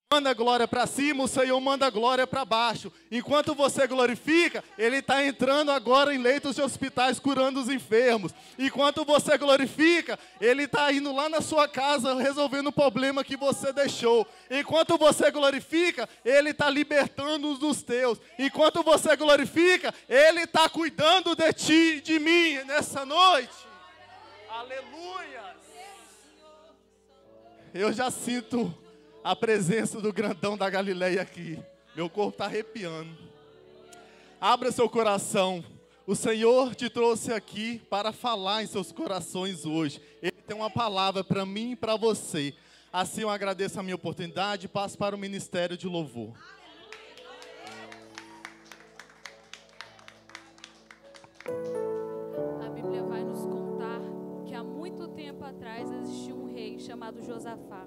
manda glória para cima, o Senhor manda glória para baixo. Enquanto você glorifica, Ele está entrando agora em leitos de hospitais, curando os enfermos. Enquanto você glorifica, Ele está indo lá na sua casa, resolvendo o problema que você deixou. Enquanto você glorifica, Ele está libertando os dos teus. Enquanto você glorifica, Ele está cuidando de ti e de mim nessa noite. Aleluia! Eu já sinto a presença do grandão da Galileia aqui. Meu corpo está arrepiando. Abra seu coração. O Senhor te trouxe aqui para falar em seus corações hoje. Ele tem uma palavra para mim e para você. Assim eu agradeço a minha oportunidade e passo para o ministério de louvor. A Bíblia vai nos contar que há muito tempo atrás existia um rei chamado Josafá.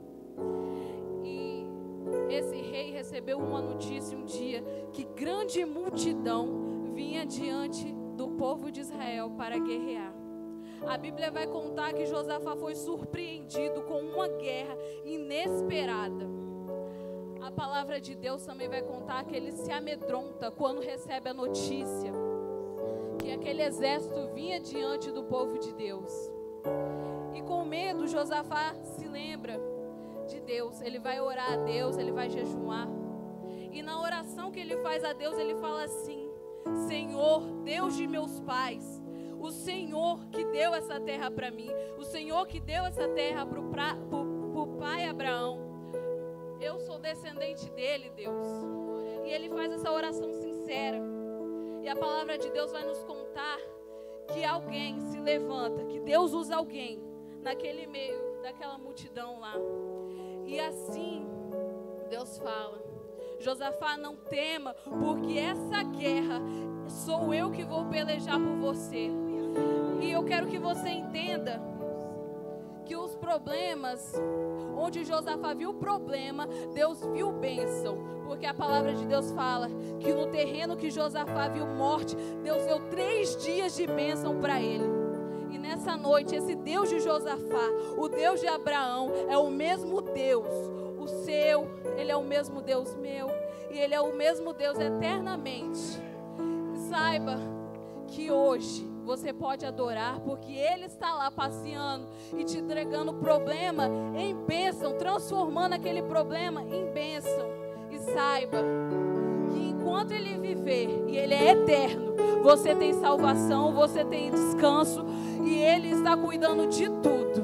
E esse rei recebeu uma notícia um dia que grande multidão vinha diante do povo de Israel para guerrear. A Bíblia vai contar que Josafá foi surpreendido com uma guerra inesperada. A palavra de Deus também vai contar que ele se amedronta quando recebe a notícia que aquele exército vinha diante do povo de Deus. E com medo, Josafá se lembra de Deus. Ele vai orar a Deus, ele vai jejuar. E na oração que ele faz a Deus, ele fala assim: Senhor, Deus de meus pais, o Senhor que deu essa terra para mim, o Senhor que deu essa terra para o pai Abraão, eu sou descendente dele, Deus. E ele faz essa oração sincera. E a palavra de Deus vai nos contar que alguém se levanta, que Deus usa alguém naquele meio daquela multidão lá. E assim Deus fala: Josafá, não tema, porque essa guerra sou eu que vou pelejar por você. E eu quero que você entenda que os problemas, onde Josafá viu problema, Deus viu bênção. Porque a palavra de Deus fala que no terreno que Josafá viu morte, Deus deu 3 dias de bênção para ele. E nessa noite, esse Deus de Josafá, o Deus de Abraão, é o mesmo Deus. O seu, Ele é o mesmo Deus meu. E Ele é o mesmo Deus eternamente. E saiba que hoje você pode adorar, porque Ele está lá passeando e te entregando problema em bênção, transformando aquele problema em bênção. E saiba que enquanto Ele viver, e Ele é eterno, você tem salvação, você tem descanso, e Ele está cuidando de tudo.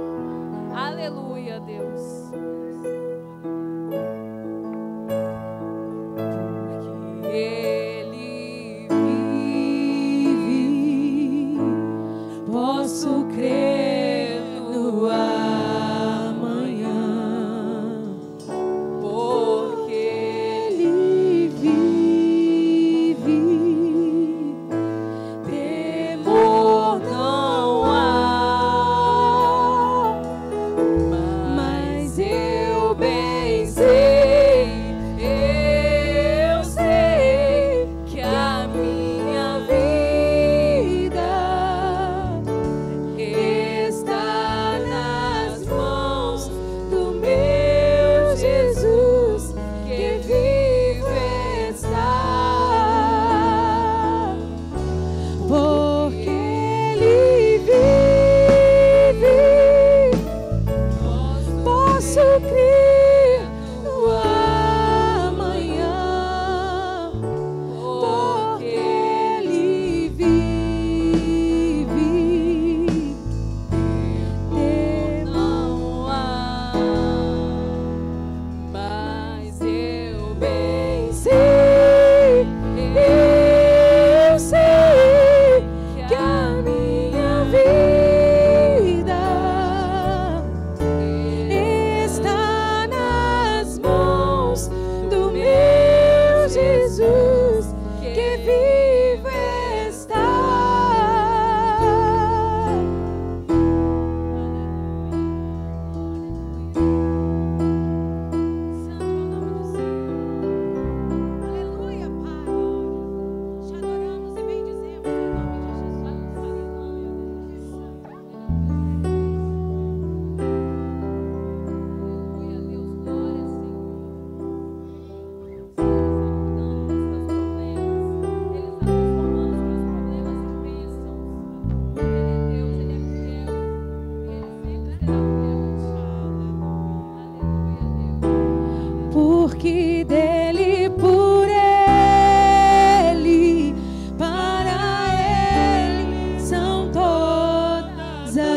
Aleluia, Deus. Porque Ele vive, posso crer no amanhã. Porque Ele vive, temor não há. Mas eu bem sei, eu sei que a minha vida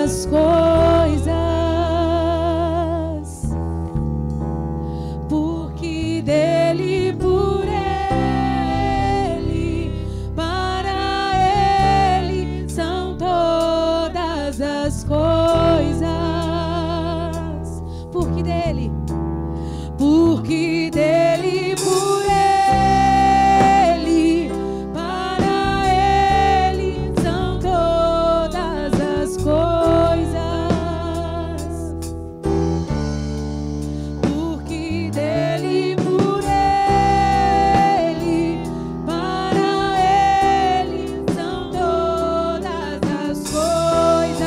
as coisas, porque dele, por ele, para ele são todas as coisas, porque dele, por ele, para ele são todas as coisas, porque dele, por ele, para ele são todas as coisas.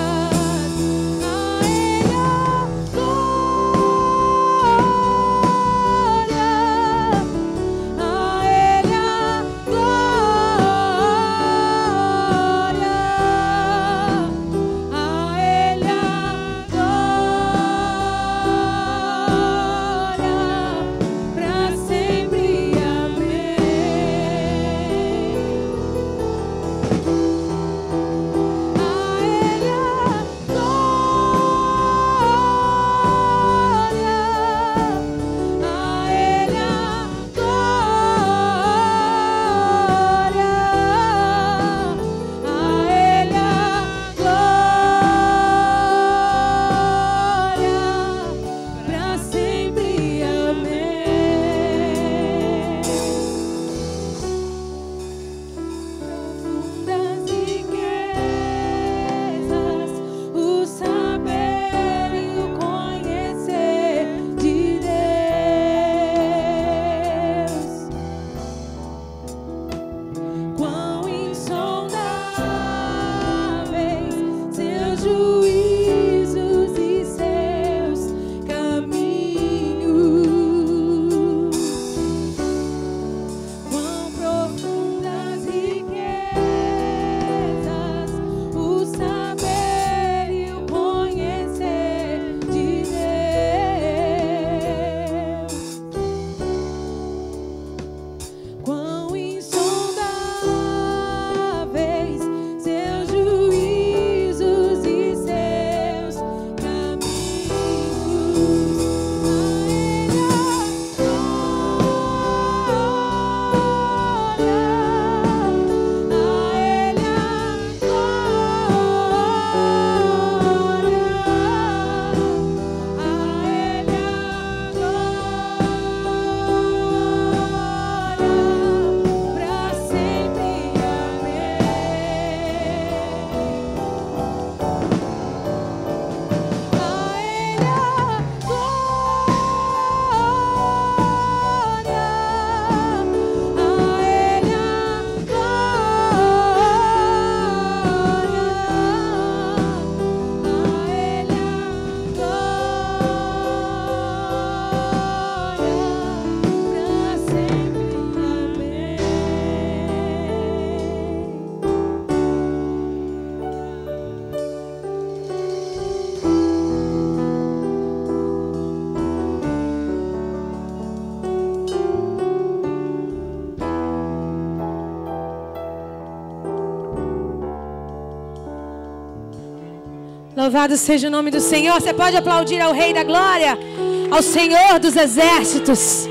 Louvado seja o nome do Senhor. Você pode aplaudir ao Rei da Glória, ao Senhor dos Exércitos.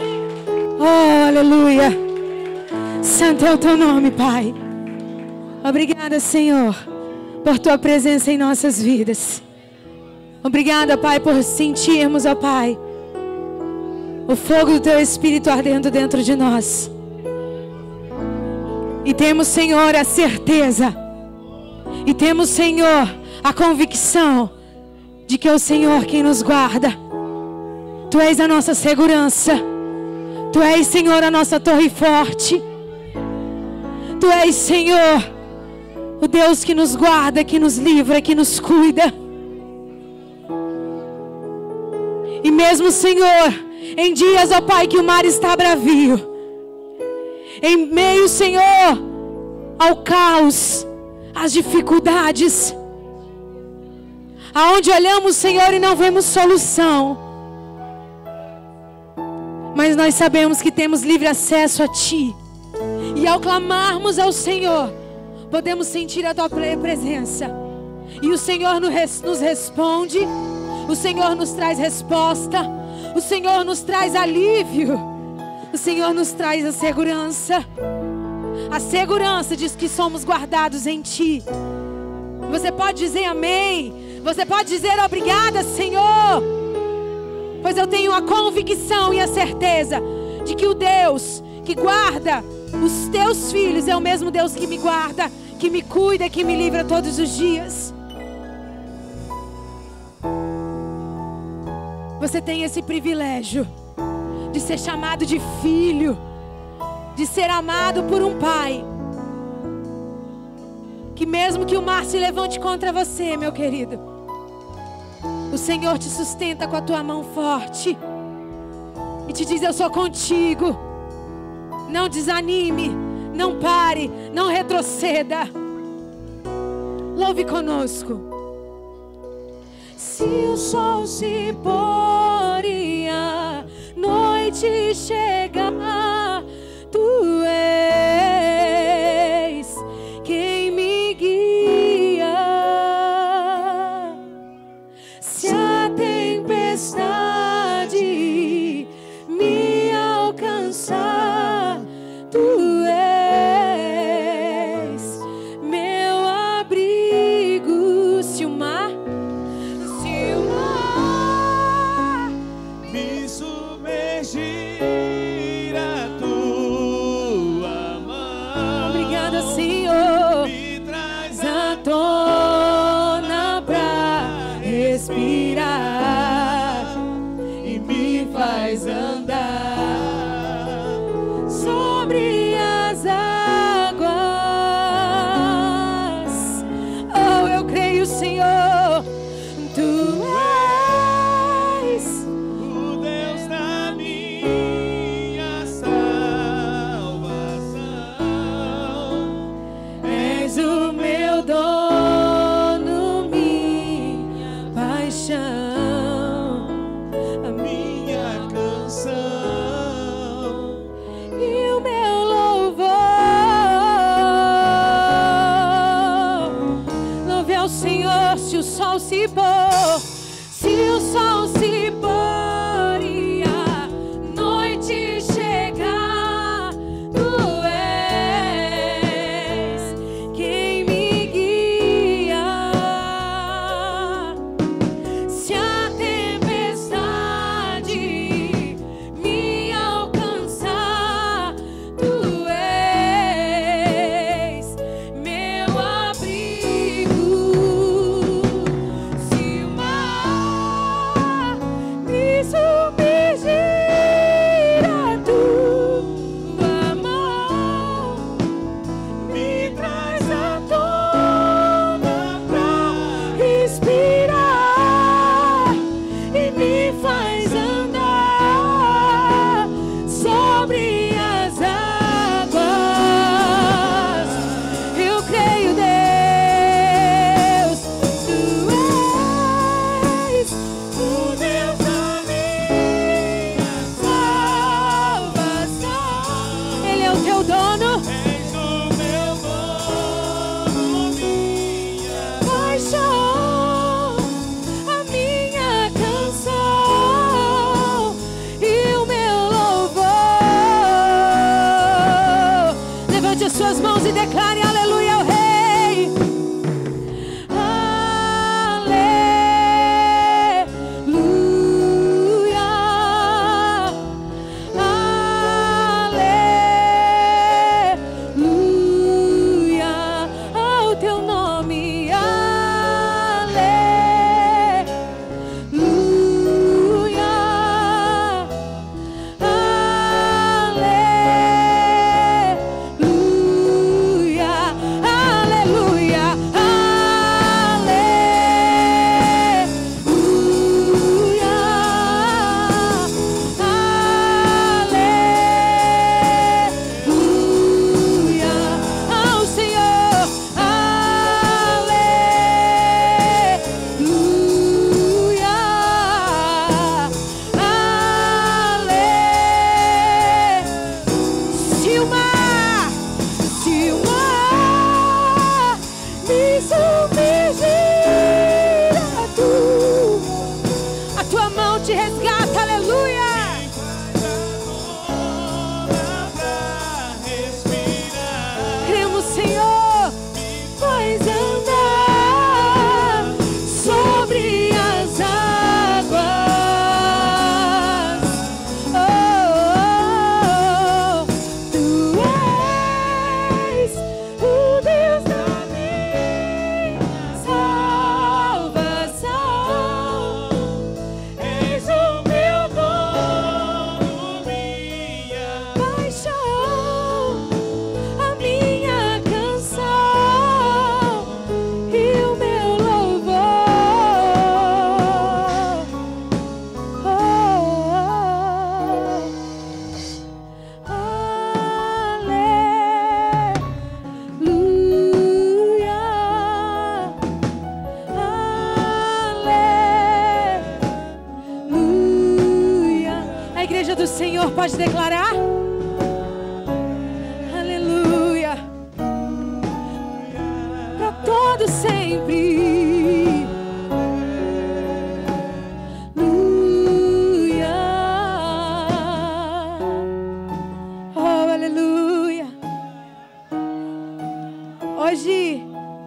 Oh, aleluia. Santo é o teu nome, Pai. Obrigada, Senhor, por tua presença em nossas vidas. Obrigada, Pai, por sentirmos, ó Pai, o fogo do teu Espírito ardendo dentro de nós. E temos, Senhor, a certeza. E temos, Senhor, a convicção de que é o Senhor quem nos guarda. Tu és a nossa segurança. Tu és, Senhor, a nossa torre forte. Tu és, Senhor, o Deus que nos guarda, que nos livra, que nos cuida. E mesmo, Senhor, em dias, ó Pai, que o mar está bravio, em meio, Senhor, ao caos, às dificuldades, aonde olhamos, Senhor, e não vemos solução, mas nós sabemos que temos livre acesso a Ti. E ao clamarmos ao Senhor, podemos sentir a Tua presença. E o Senhor nos responde, o Senhor nos traz resposta, o Senhor nos traz alívio, o Senhor nos traz a segurança de que somos guardados em Ti. Você pode dizer amém, você pode dizer obrigada, Senhor, pois eu tenho a convicção e a certeza de que o Deus que guarda os Teus filhos é o mesmo Deus que me guarda, que me cuida, que me livra todos os dias. Você tem esse privilégio de ser chamado de filho, de ser amado por um pai, que mesmo que o mar se levante contra você, meu querido, o Senhor te sustenta com a tua mão forte e te diz: eu sou contigo. Não desanime, não pare, não retroceda. Louve conosco. Se o sol se pôr e a noite chegar, Tu és quem me guia. Se a tempestade me alcançar, Tu és meu abrigo. Se o mar me submergir, a Tua mão, obrigada, Senhor, me traz à tona pra respirar e me faz andar sobre as águas. Oh, eu creio, Senhor, Tu és o Deus da minha salvação. És o meu dono, minha paixão, a Minha canção, e o meu louvor. Louve ao Senhor. Se o sol se pôr, se o sol se pôr e a noite chegar, Tu és quem me guia. Se a tempestade me alcançar, Tu és meu abrigo. Se o mar me do Senhor, pode declarar? Aleluia. Para todo sempre. Aleluia. Oh, aleluia. Hoje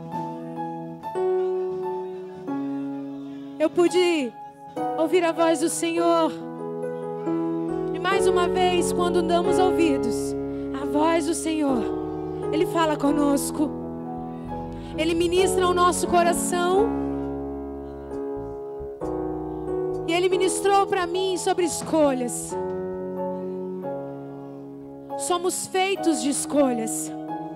eu pude ouvir a voz do Senhor. E mais uma vez, quando damos ouvidos à voz do Senhor, Ele fala conosco. Ele ministra ao nosso coração. E Ele ministrou para mim sobre escolhas. Somos feitos de escolhas.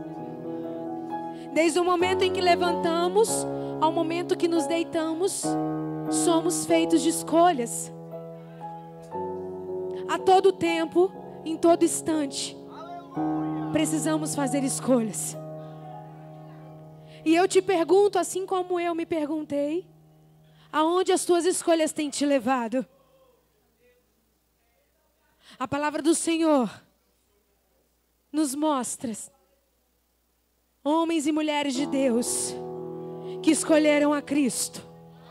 Desde o momento em que levantamos ao momento que nos deitamos, somos feitos de escolhas. A todo tempo, em todo instante, precisamos fazer escolhas. E eu te pergunto, assim como eu me perguntei, aonde as tuas escolhas têm te levado? A palavra do Senhor nos mostra homens e mulheres de Deus que escolheram a Cristo.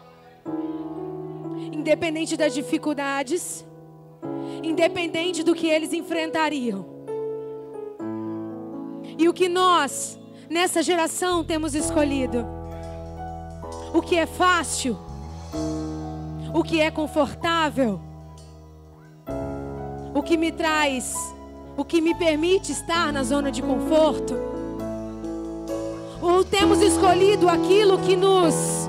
Independente das dificuldades, independente do que eles enfrentariam. E o que nós, nessa geração, temos escolhido? O que é fácil? O que é confortável? O que me traz, o que me permite estar na zona de conforto? Ou temos escolhido aquilo que nos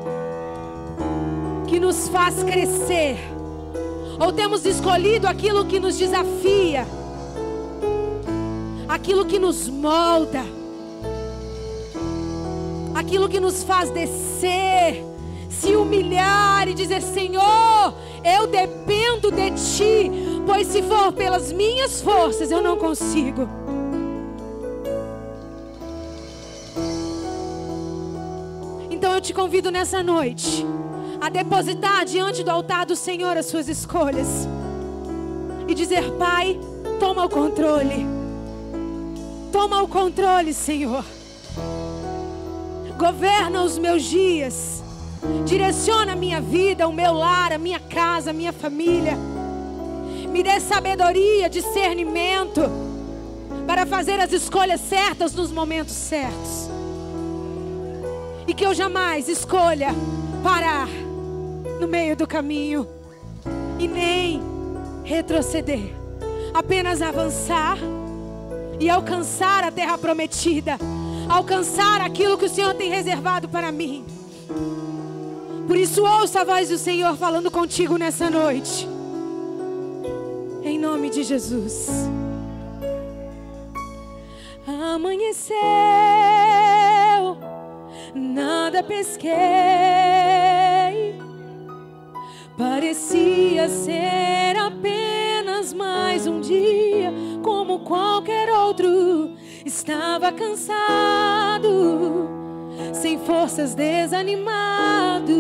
faz crescer? Ou temos escolhido aquilo que nos desafia, aquilo que nos molda, aquilo que nos faz descer, se humilhar e dizer: Senhor, eu dependo de Ti, pois se for pelas minhas forças eu não consigo. Então eu te convido nessa noite a depositar diante do altar do Senhor as suas escolhas e dizer: Pai, toma o controle. Toma o controle, Senhor. Governa os meus dias. Direciona a minha vida, o meu lar, a minha casa, a minha família. Me dê sabedoria, discernimento para fazer as escolhas certas nos momentos certos. E que eu jamais escolha parar no meio do caminho e nem retroceder, apenas avançar e alcançar a terra prometida, alcançar aquilo que o Senhor tem reservado para mim. Por isso ouça a voz do Senhor falando contigo nessa noite, em nome de Jesus. Amanheceu, nada pesquei, parecia ser apenas mais um dia, como qualquer outro. Estava cansado, sem forças, desanimado,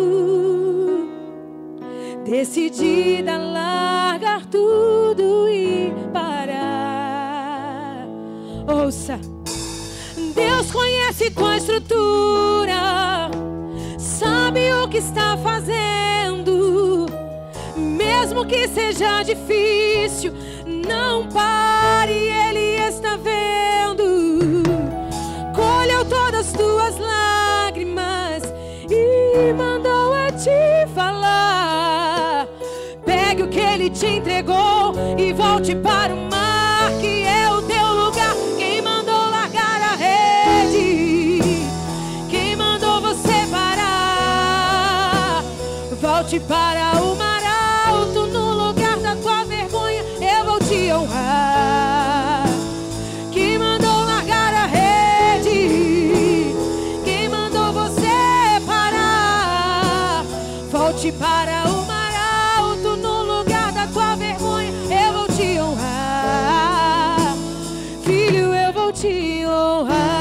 decidida a largar tudo e parar. Ouça, Deus conhece tua estrutura, sabe o que está fazendo. Mesmo que seja difícil, não pare, Ele está vendo. Colheu todas as tuas lágrimas e mandou a te falar. Pegue o que Ele te entregou e volte para o mar, que é o teu lugar. Quem mandou largar a rede? Quem mandou você parar? Volte para o mar alto, no lugar da tua vergonha eu vou te honrar. Quem mandou largar a rede? Quem mandou você parar? Volte para o mar alto, no lugar da tua vergonha eu vou te honrar. Filho, eu vou te honrar.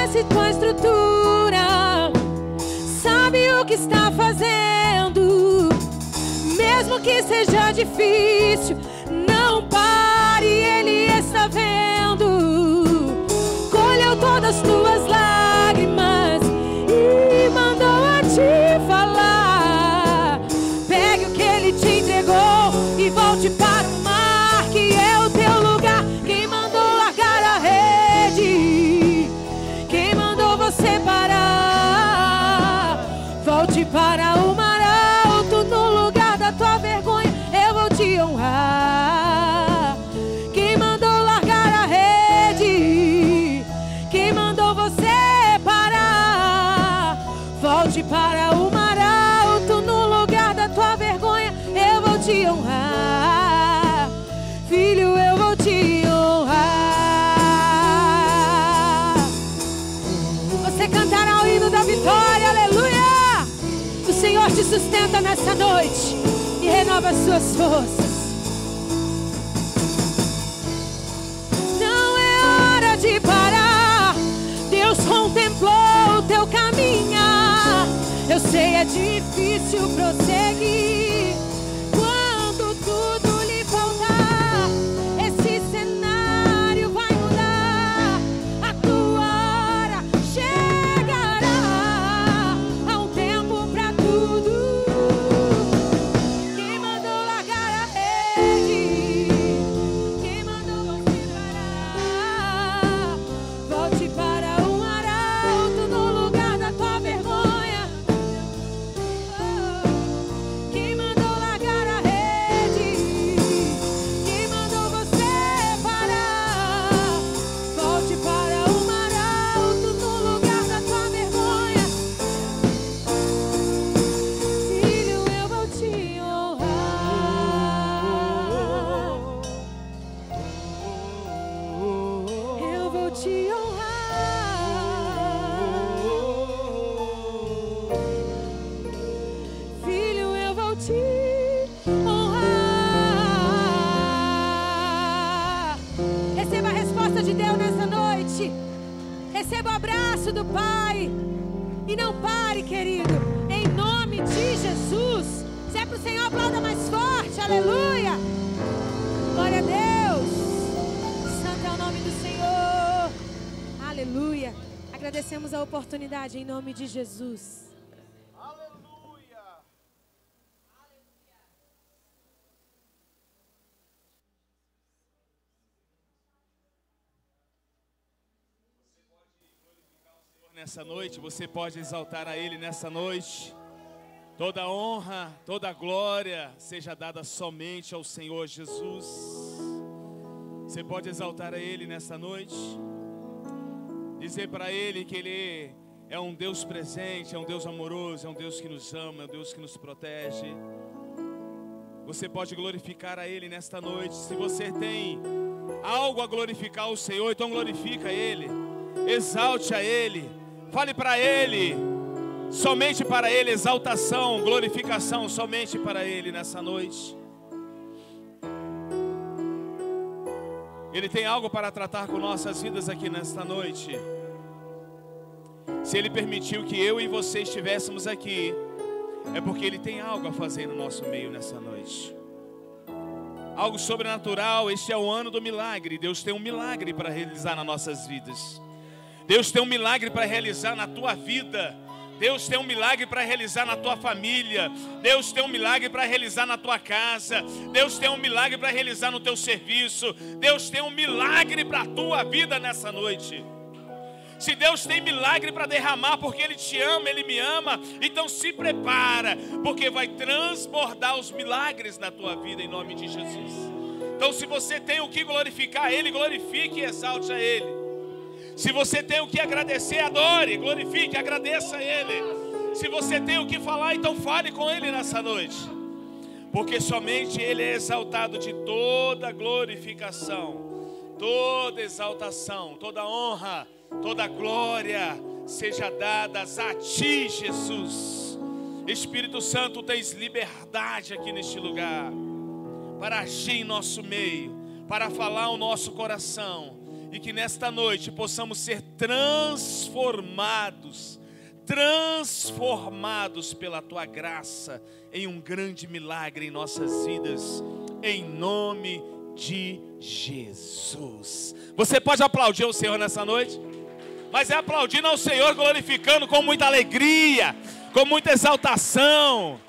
conhece tua estrutura, sabe o que está fazendo. Mesmo que seja difícil, não pare, Ele está vendo. Colheu todas as tuas lágrimas e mandou a te falar. Pegue o que Ele te entregou e volte para o mar, que é o teu lugar. Quem mandou largar a rede? Quem mandou você parar? Volte para o mar alto, no lugar da tua vergonha eu vou te honrar. Quem mandou largar a rede? Quem mandou você parar? Volte para o mar alto, no lugar da tua vergonha eu vou te honrar. Filho, eu vou te honrar. Você cantará o hino da vitória, aleluia. O Senhor te sustenta nessa noite e renova as suas forças. Não é hora de parar. Deus contemplou o teu caminhar. Eu sei, é difícil prosseguir quando tudo lhe faltar. Esse cenário vai mudar. A tua hora chegará. Há um tempo pra tudo. Quem mandou largar a rede? Quem mandou você parar? Volte para o mar alto, no lugar da tua vergonha. Quem mandou largar a rede? Quem mandou você parar? Volte para o mar alto, no lugar da tua vergonha. Filho, eu vou te honrar. Eu vou te honrar. Filho, eu vou te honrar. Receba a resposta de Deus nessa noite. Receba o abraço do Pai. E não pare, querido. Em nome de Jesus. Se é para o Senhor, aplauda mais forte. Aleluia. Glória a Deus. Santo é o nome do Senhor. Aleluia. Agradecemos a oportunidade em nome de Jesus. Nessa noite, você pode exaltar a Ele nessa noite. Toda honra, toda glória seja dada somente ao Senhor Jesus. Você pode exaltar a Ele nessa noite. Dizer para Ele que Ele é um Deus presente, é um Deus amoroso, é um Deus que nos ama, é um Deus que nos protege. Você pode glorificar a Ele nesta noite. Se você tem algo a glorificar o Senhor, então glorifica Ele. Exalte a Ele. Fale para Ele, somente para Ele, exaltação, glorificação, somente para Ele nessa noite. Ele tem algo para tratar com nossas vidas aqui nesta noite. Se Ele permitiu que eu e você estivéssemos aqui, é porque Ele tem algo a fazer no nosso meio nessa noite. Algo sobrenatural. Este é o ano do milagre. Deus tem um milagre para realizar nas nossas vidas. Deus tem um milagre para realizar na tua vida. Deus tem um milagre para realizar na tua família. Deus tem um milagre para realizar na tua casa. Deus tem um milagre para realizar no teu serviço. Deus tem um milagre para a tua vida nessa noite. Se Deus tem milagre para derramar porque Ele te ama, Ele me ama, então se prepara, porque vai transbordar os milagres na tua vida em nome de Jesus. Então se você tem o que glorificar a Ele, glorifique e exalte a Ele. Se você tem o que agradecer, adore, glorifique, agradeça a Ele. Se você tem o que falar, então fale com Ele nessa noite. Porque somente Ele é exaltado de toda glorificação, toda exaltação, toda honra, toda glória seja dadas a Ti, Jesus. Espírito Santo, tens liberdade aqui neste lugar para agir em nosso meio, para falar o nosso coração. e que nesta noite possamos ser transformados pela tua graça em um grande milagre em nossas vidas, em nome de Jesus. Você pode aplaudir o Senhor nessa noite? Mas é aplaudindo ao Senhor, glorificando com muita alegria, com muita exaltação.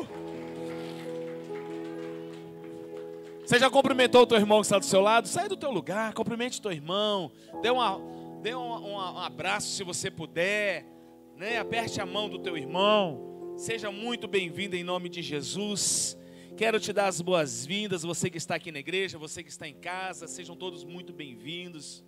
Você já cumprimentou o teu irmão que está do seu lado? Sai do teu lugar, cumprimente o teu irmão, dê um abraço se você puder, né? Aperte a mão do teu irmão. Seja muito bem-vindo em nome de Jesus. Quero te dar as boas-vindas, você que está aqui na igreja, você que está em casa, sejam todos muito bem-vindos.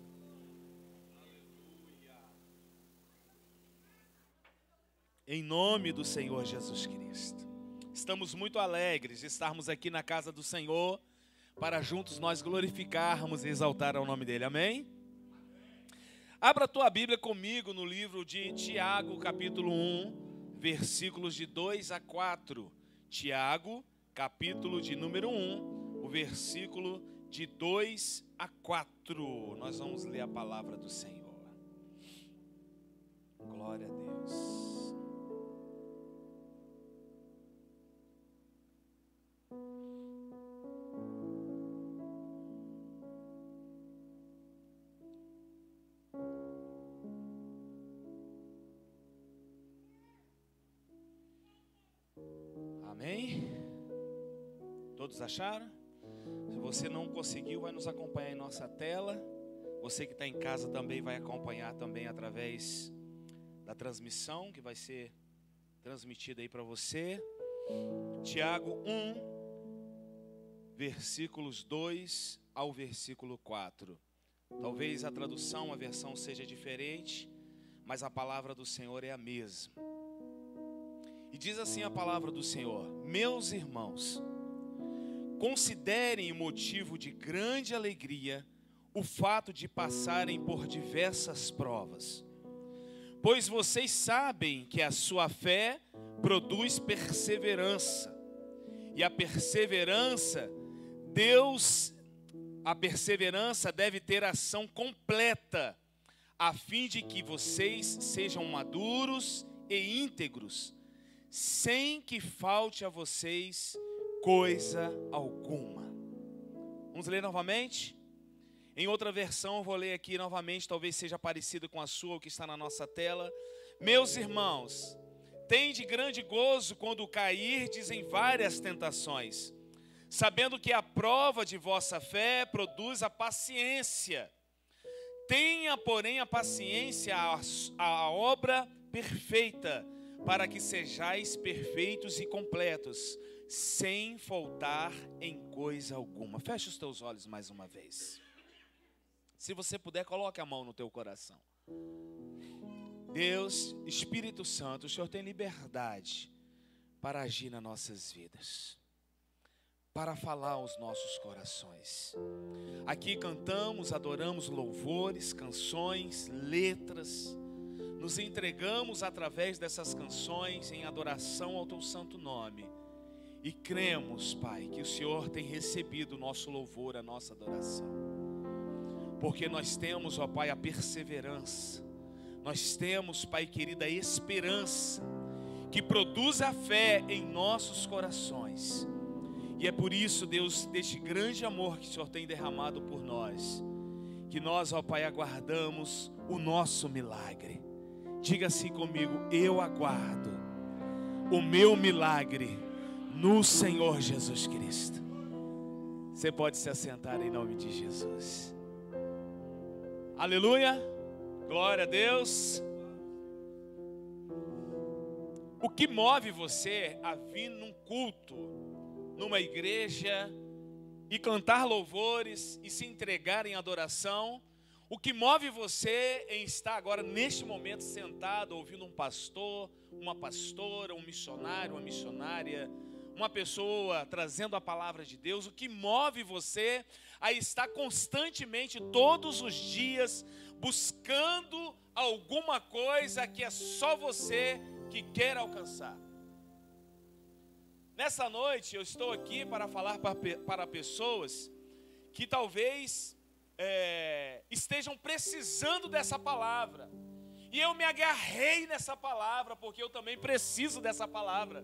Em nome do Senhor Jesus Cristo. Estamos muito alegres de estarmos aqui na casa do Senhor, para juntos nós glorificarmos e exaltar ao nome dele, amém? Abra a tua Bíblia comigo no livro de Tiago, capítulo 1, versículos de 2 a 4. Tiago, capítulo de número 1, o versículo de 2 a 4. Nós vamos ler a palavra do Senhor. Glória a Deus. Amém? Todos acharam? Se você não conseguiu, vai nos acompanhar em nossa tela. Você que está em casa também vai acompanhar também através da transmissão que vai ser transmitida aí para você. Tiago 1, versículos 2 ao versículo 4. Talvez a tradução, a versão seja diferente, mas a palavra do Senhor é a mesma. E diz assim a palavra do Senhor: meus irmãos, considerem motivo de grande alegria o fato de passarem por diversas provas, pois vocês sabem que a sua fé produz perseverança, e a perseverança deve ter ação completa, a fim de que vocês sejam maduros e íntegros, sem que falte a vocês coisa alguma. Vamos ler novamente? Em outra versão eu vou ler aqui novamente, talvez seja parecido com a sua, o que está na nossa tela. Meus irmãos, tende grande gozo quando cairdes em várias tentações, sabendo que a prova de vossa fé produz a paciência. Tenha, porém, a paciência a obra perfeita, para que sejais perfeitos e completos, sem faltar em coisa alguma. Feche os teus olhos mais uma vez. Se você puder, coloque a mão no teu coração. Deus, Espírito Santo, o Senhor tem liberdade para agir nas nossas vidas, para falar aos nossos corações. Aqui cantamos, adoramos louvores, canções, letras. Nos entregamos através dessas canções em adoração ao teu santo nome. E cremos, Pai, que o Senhor tem recebido o nosso louvor, a nossa adoração. Porque nós temos, ó Pai, a perseverança. Nós temos, Pai querido, a esperança que produz a fé em nossos corações. E é por isso, Deus, deste grande amor que o Senhor tem derramado por nós, que nós, ó Pai, aguardamos o nosso milagre. Diga assim comigo: eu aguardo o meu milagre no Senhor Jesus Cristo. Você pode se assentar em nome de Jesus. Aleluia, glória a Deus. O que move você a vir num culto, numa igreja, e cantar louvores e se entregar em adoração? O que move você em estar agora, neste momento, sentado, ouvindo um pastor, uma pastora, um missionário, uma missionária, uma pessoa trazendo a palavra de Deus? O que move você a estar constantemente, todos os dias, buscando alguma coisa que é só você que quer alcançar? Nessa noite eu estou aqui para falar para pessoas que talvez estejam precisando dessa palavra. E eu me agarrei nessa palavra, porque eu também preciso dessa palavra.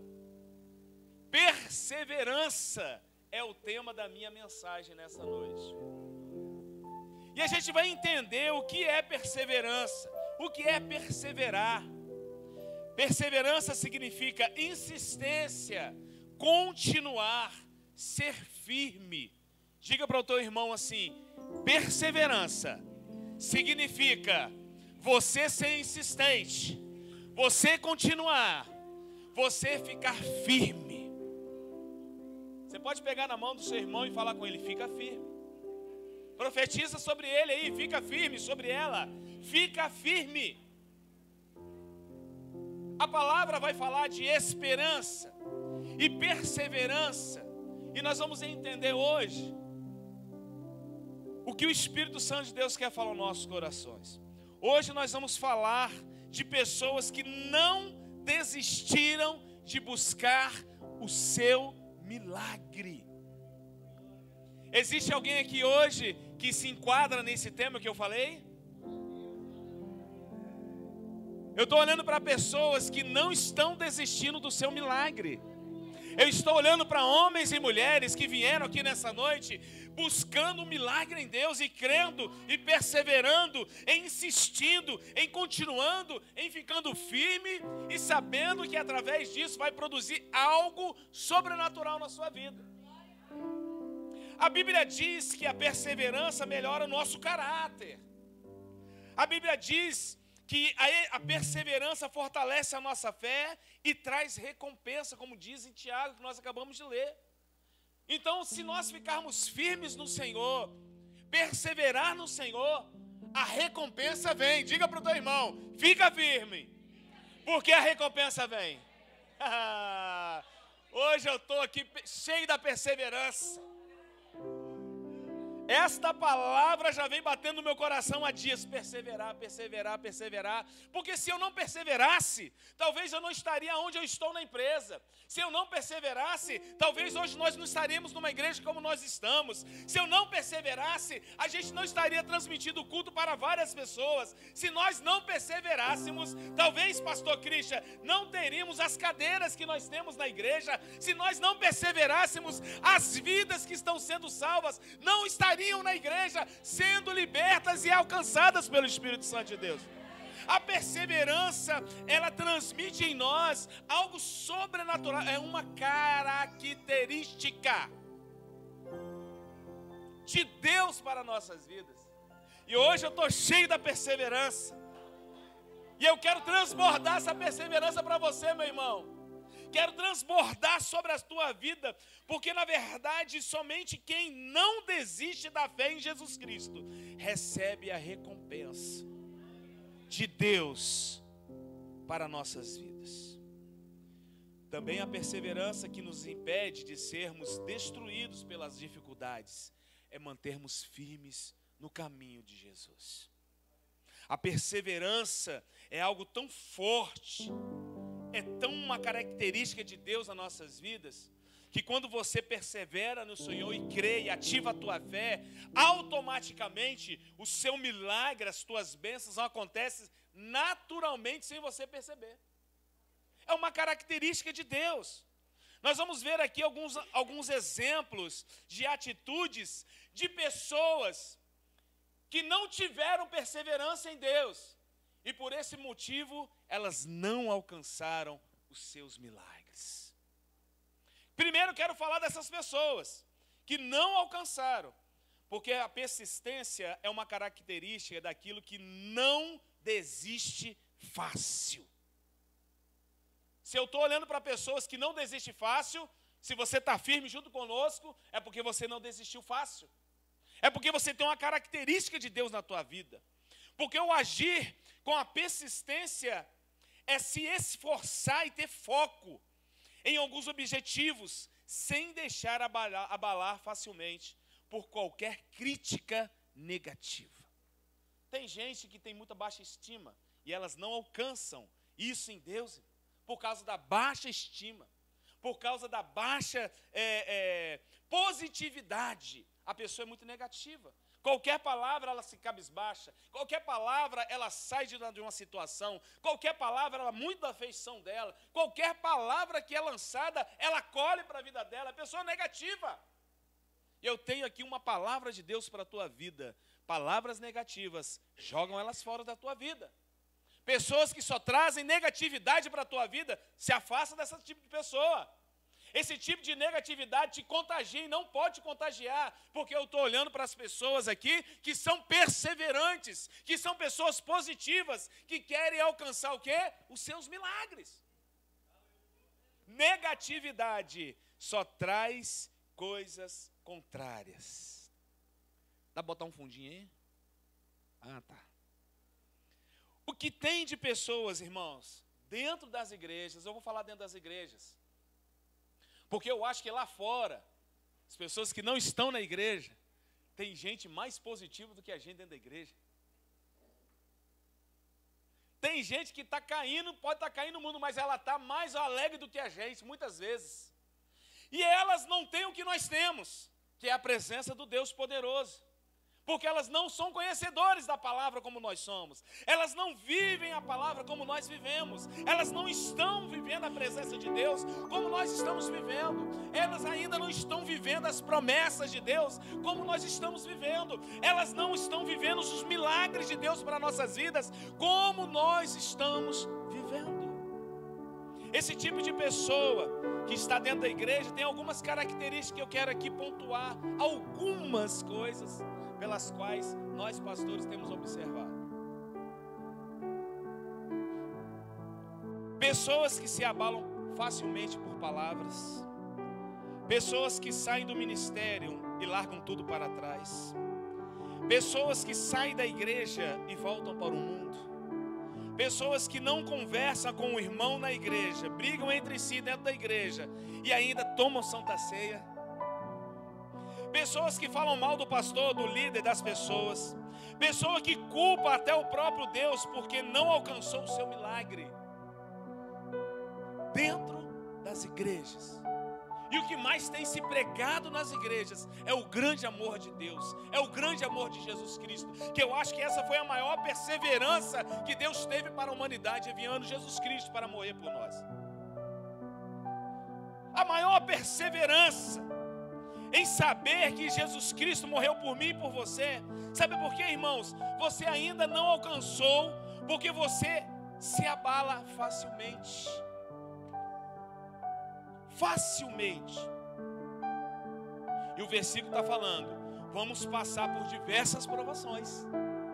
Perseverança é o tema da minha mensagem nessa noite. E a gente vai entender o que é perseverança, o que é perseverar. Perseverança significa insistência, continuar, ser firme. Diga para o teu irmão assim: perseverança significa você ser insistente, você continuar, você ficar firme. Você pode pegar na mão do seu irmão e falar com ele: fica firme. Profetiza sobre ele aí, fica firme, sobre ela, fica firme. A palavra vai falar de esperança e perseverança, e nós vamos entender hoje o que o Espírito Santo de Deus quer falar aos nossos corações. Hoje nós vamos falar de pessoas que não desistiram de buscar o seu milagre. Existe alguém aqui hoje que se enquadra nesse tema que eu falei? Eu estou olhando para pessoas que não estão desistindo do seu milagre. Eu estou olhando para homens e mulheres que vieram aqui nessa noite buscando um milagre em Deus e crendo e perseverando, em insistindo, em continuando, em ficando firme e sabendo que através disso vai produzir algo sobrenatural na sua vida. A Bíblia diz que a perseverança melhora o nosso caráter. A Bíblia diz que a perseverança fortalece a nossa fé e traz recompensa, como diz em Tiago, que nós acabamos de ler. Então, se nós ficarmos firmes no Senhor, perseverar no Senhor, a recompensa vem. Diga para o teu irmão: fica firme, porque a recompensa vem. Hoje eu estou aqui cheio da perseverança. Esta palavra já vem batendo no meu coração há dias: perseverar, perseverar, perseverar. Porque se eu não perseverasse, talvez eu não estaria onde eu estou na empresa. Se eu não perseverasse, talvez hoje nós não estaríamos numa igreja como nós estamos. Se eu não perseverasse, a gente não estaria transmitindo o culto para várias pessoas. Se nós não perseverássemos, talvez, pastor Christian, não teríamos as cadeiras que nós temos na igreja. Se nós não perseverássemos, as vidas que estão sendo salvas não estariam na igreja, sendo libertas e alcançadas pelo Espírito Santo de Deus. A perseverança, ela transmite em nós algo sobrenatural, é uma característica de Deus para nossas vidas. E hoje eu estou cheio da perseverança, e eu quero transbordar essa perseverança para você, meu irmão. Quero transbordar sobre a tua vida, porque na verdade somente quem não desiste da fé em Jesus Cristo recebe a recompensa de Deus para nossas vidas. Também a perseverança que nos impede de sermos destruídos pelas dificuldades é mantermos firmes no caminho de Jesus. A perseverança é algo tão forte, é tão uma característica de Deus nas nossas vidas, que quando você persevera no Senhor e crê e ativa a tua fé, automaticamente o seu milagre, as tuas bênçãos acontecem naturalmente sem você perceber. É uma característica de Deus. Nós vamos ver aqui alguns exemplos de atitudes de pessoas que não tiveram perseverança em Deus, e por esse motivo elas não alcançaram os seus milagres. Primeiro quero falar dessas pessoas que não alcançaram, porque a persistência é uma característica daquilo que não desiste fácil. Se eu estou olhando para pessoas que não desistem fácil, se você está firme junto conosco, é porque você não desistiu fácil. É porque você tem uma característica de Deus na tua vida. Porque o agir com a persistência é se esforçar e ter foco em alguns objetivos, sem deixar abalar facilmente por qualquer crítica negativa. Tem gente que tem muita baixa estima e elas não alcançam isso em Deus por causa da baixa estima, por causa da baixa positividade. A pessoa é muito negativa. Qualquer palavra ela se cabisbaixa, qualquer palavra ela sai de uma situação, qualquer palavra ela muda da feição dela, qualquer palavra que é lançada, ela colhe para a vida dela, a pessoa negativa. Eu tenho aqui uma palavra de Deus para a tua vida. Palavras negativas, jogam elas fora da tua vida. Pessoas que só trazem negatividade para a tua vida, se afasta desse tipo de pessoa. Esse tipo de negatividade te contagia e não pode te contagiar, porque eu estou olhando para as pessoas aqui que são perseverantes, que são pessoas positivas, que querem alcançar o quê? Os seus milagres. Negatividade só traz coisas contrárias. Dá para botar um fundinho aí? Ah, tá. O que tem de pessoas, irmãos, dentro das igrejas, eu vou falar dentro das igrejas, porque eu acho que lá fora, as pessoas que não estão na igreja, tem gente mais positiva do que a gente dentro da igreja. Tem gente que está caindo, pode estar caindo no mundo, mas ela está mais alegre do que a gente, muitas vezes. E elas não têm o que nós temos, que é a presença do Deus poderoso. Porque elas não são conhecedores da palavra como nós somos. Elas não vivem a palavra como nós vivemos. Elas não estão vivendo a presença de Deus como nós estamos vivendo. Elas ainda não estão vivendo as promessas de Deus como nós estamos vivendo. Elas não estão vivendo os milagres de Deus para nossas vidas como nós estamos vivendo. Esse tipo de pessoa que está dentro da igreja tem algumas características que eu quero aqui pontuar. Algumas coisas pelas quais nós pastores temos observado. Pessoas que se abalam facilmente por palavras, pessoas que saem do ministério e largam tudo para trás, pessoas que saem da igreja e voltam para o mundo, pessoas que não conversam com o irmão na igreja, brigam entre si dentro da igreja e ainda tomam Santa Ceia, pessoas que falam mal do pastor, do líder, das pessoas, pessoa que culpa até o próprio Deus porque não alcançou o seu milagre dentro das igrejas. E o que mais tem se pregado nas igrejas é o grande amor de Deus, é o grande amor de Jesus Cristo, que eu acho que essa foi a maior perseverança que Deus teve para a humanidade, enviando Jesus Cristo para morrer por nós. A maior perseverança em saber que Jesus Cristo morreu por mim e por você. Sabe por quê, irmãos? Você ainda não alcançou, porque você se abala facilmente. Facilmente. E o versículo está falando, vamos passar por diversas provações.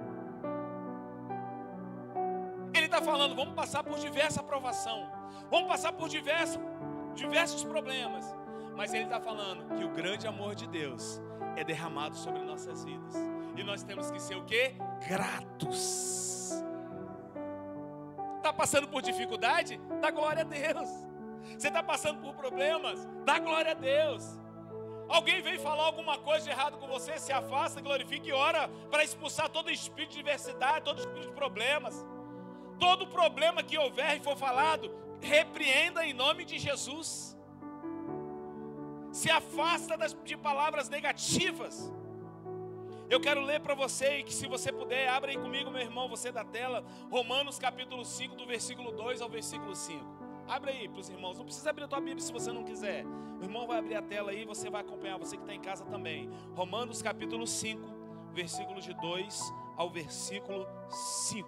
Ele está falando, vamos passar por diversa provação, vamos passar por diversos problemas. Mas ele está falando que o grande amor de Deus é derramado sobre nossas vidas. E nós temos que ser o quê? Gratos. Está passando por dificuldade? Dá glória a Deus. Você está passando por problemas? Dá glória a Deus. Alguém veio falar alguma coisa de errado com você? Se afasta, glorifica e ora para expulsar todo espírito de diversidade, todo espírito de problemas. Todo problema que houver e for falado, repreenda em nome de Jesus. Se afasta de palavras negativas. Eu quero ler para você, e que se você puder, abra aí comigo, meu irmão, você da tela, Romanos capítulo 5, do versículo 2 ao versículo 5. Abre aí para os irmãos, não precisa abrir a tua Bíblia se você não quiser. O irmão vai abrir a tela aí e você vai acompanhar, você que está em casa também. Romanos capítulo 5, versículos de 2 ao versículo 5.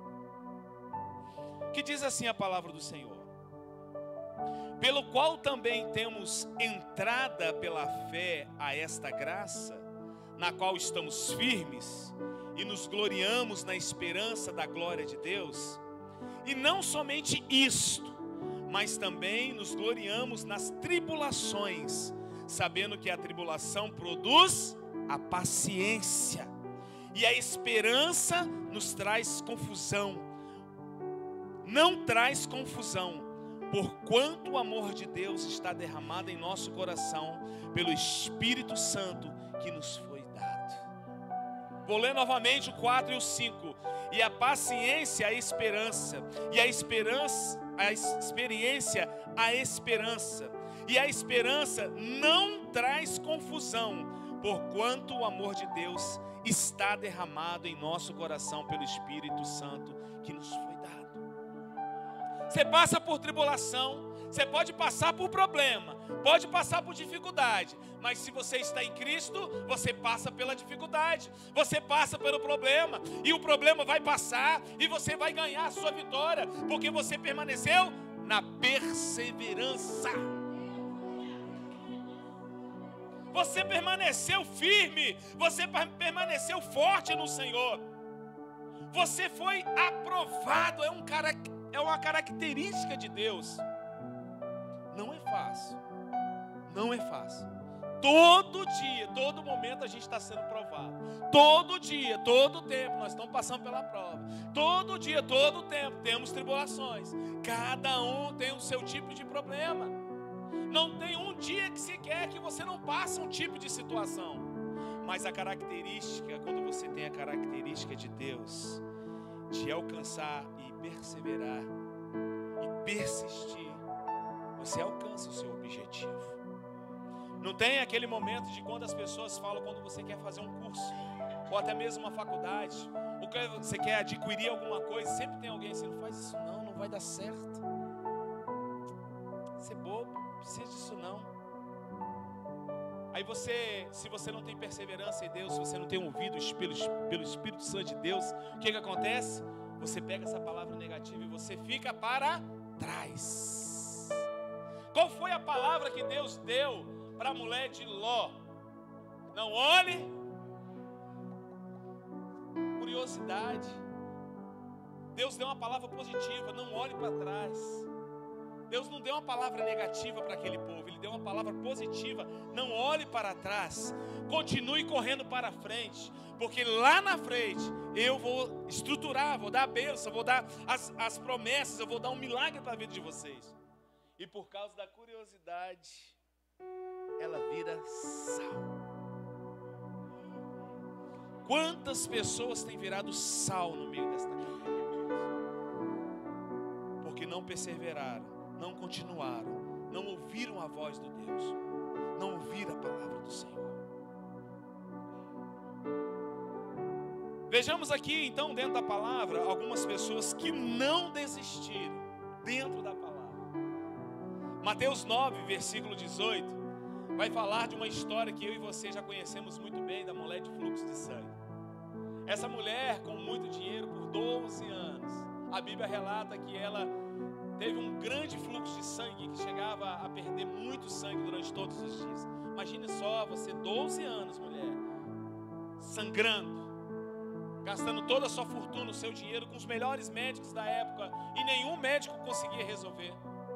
Que diz assim a palavra do Senhor: pelo qual também temos entrada pela fé a esta graça, na qual estamos firmes e nos gloriamos na esperança da glória de Deus. E não somente isto, mas também nos gloriamos nas tribulações, sabendo que a tribulação produz a paciência, e a esperança nos traz confusão. Não traz confusão, porquanto o amor de Deus está derramado em nosso coração pelo Espírito Santo que nos foi dado. Vou ler novamente o 4 e o 5. E a paciência, a esperança. E a esperança, a experiência, a esperança. E a esperança não traz confusão, porquanto o amor de Deus está derramado em nosso coração pelo Espírito Santo que nos foi dado. Você passa por tribulação, você pode passar por problema, pode passar por dificuldade, mas se você está em Cristo, você passa pela dificuldade, você passa pelo problema, e o problema vai passar, e você vai ganhar a sua vitória, porque você permaneceu na perseverança. Você permaneceu firme, você permaneceu forte no Senhor. Você foi aprovado, é uma característica de Deus. Não é fácil, não é fácil. Todo dia, todo momento a gente está sendo provado. Todo dia, todo tempo nós estamos passando pela prova. Todo dia, todo tempo temos tribulações. Cada um tem o seu tipo de problema. Não tem um dia que sequer que você não passe um tipo de situação. Mas a característica, quando você tem a característica de Deus, de alcançar e perseverar e persistir, você alcança o seu objetivo. Não tem aquele momento de quando as pessoas falam, quando você quer fazer um curso, ou até mesmo uma faculdade, ou que você quer adquirir alguma coisa, sempre tem alguém assim, não faz isso não vai dar certo. Você é bobo, não precisa disso não. Aí você, se você não tem perseverança em Deus, se você não tem ouvido pelo Espírito Santo de Deus, o que acontece? Você pega essa palavra negativa e você fica para trás. Qual foi a palavra que Deus deu para a mulher de Ló? Não olhe. Curiosidade. Deus deu uma palavra positiva, não olhe para trás. Deus não deu uma palavra negativa para aquele povo, Ele deu uma palavra positiva. Não olhe para trás, continue correndo para frente, porque lá na frente eu vou estruturar, vou dar a bênção, vou dar as promessas, eu vou dar um milagre para a vida de vocês. E por causa da curiosidade, ela vira sal. Quantas pessoas têm virado sal no meio desta caminhada? Porque não perseveraram, não continuaram, não ouviram a voz do Deus, não ouviram a palavra do Senhor. Vejamos aqui então dentro da palavra algumas pessoas que não desistiram dentro da palavra. Mateus 9, versículo 18, vai falar de uma história que eu e você já conhecemos muito bem, da mulher de fluxo de sangue. Essa mulher com muito dinheiro por 12 anos, a Bíblia relata que ela teve um grande fluxo de sangue, que chegava a perder muito sangue durante todos os dias. Imagine só, você 12 anos, mulher, sangrando, gastando toda a sua fortuna, o seu dinheiro com os melhores médicos da época, e nenhum médico conseguia resolver.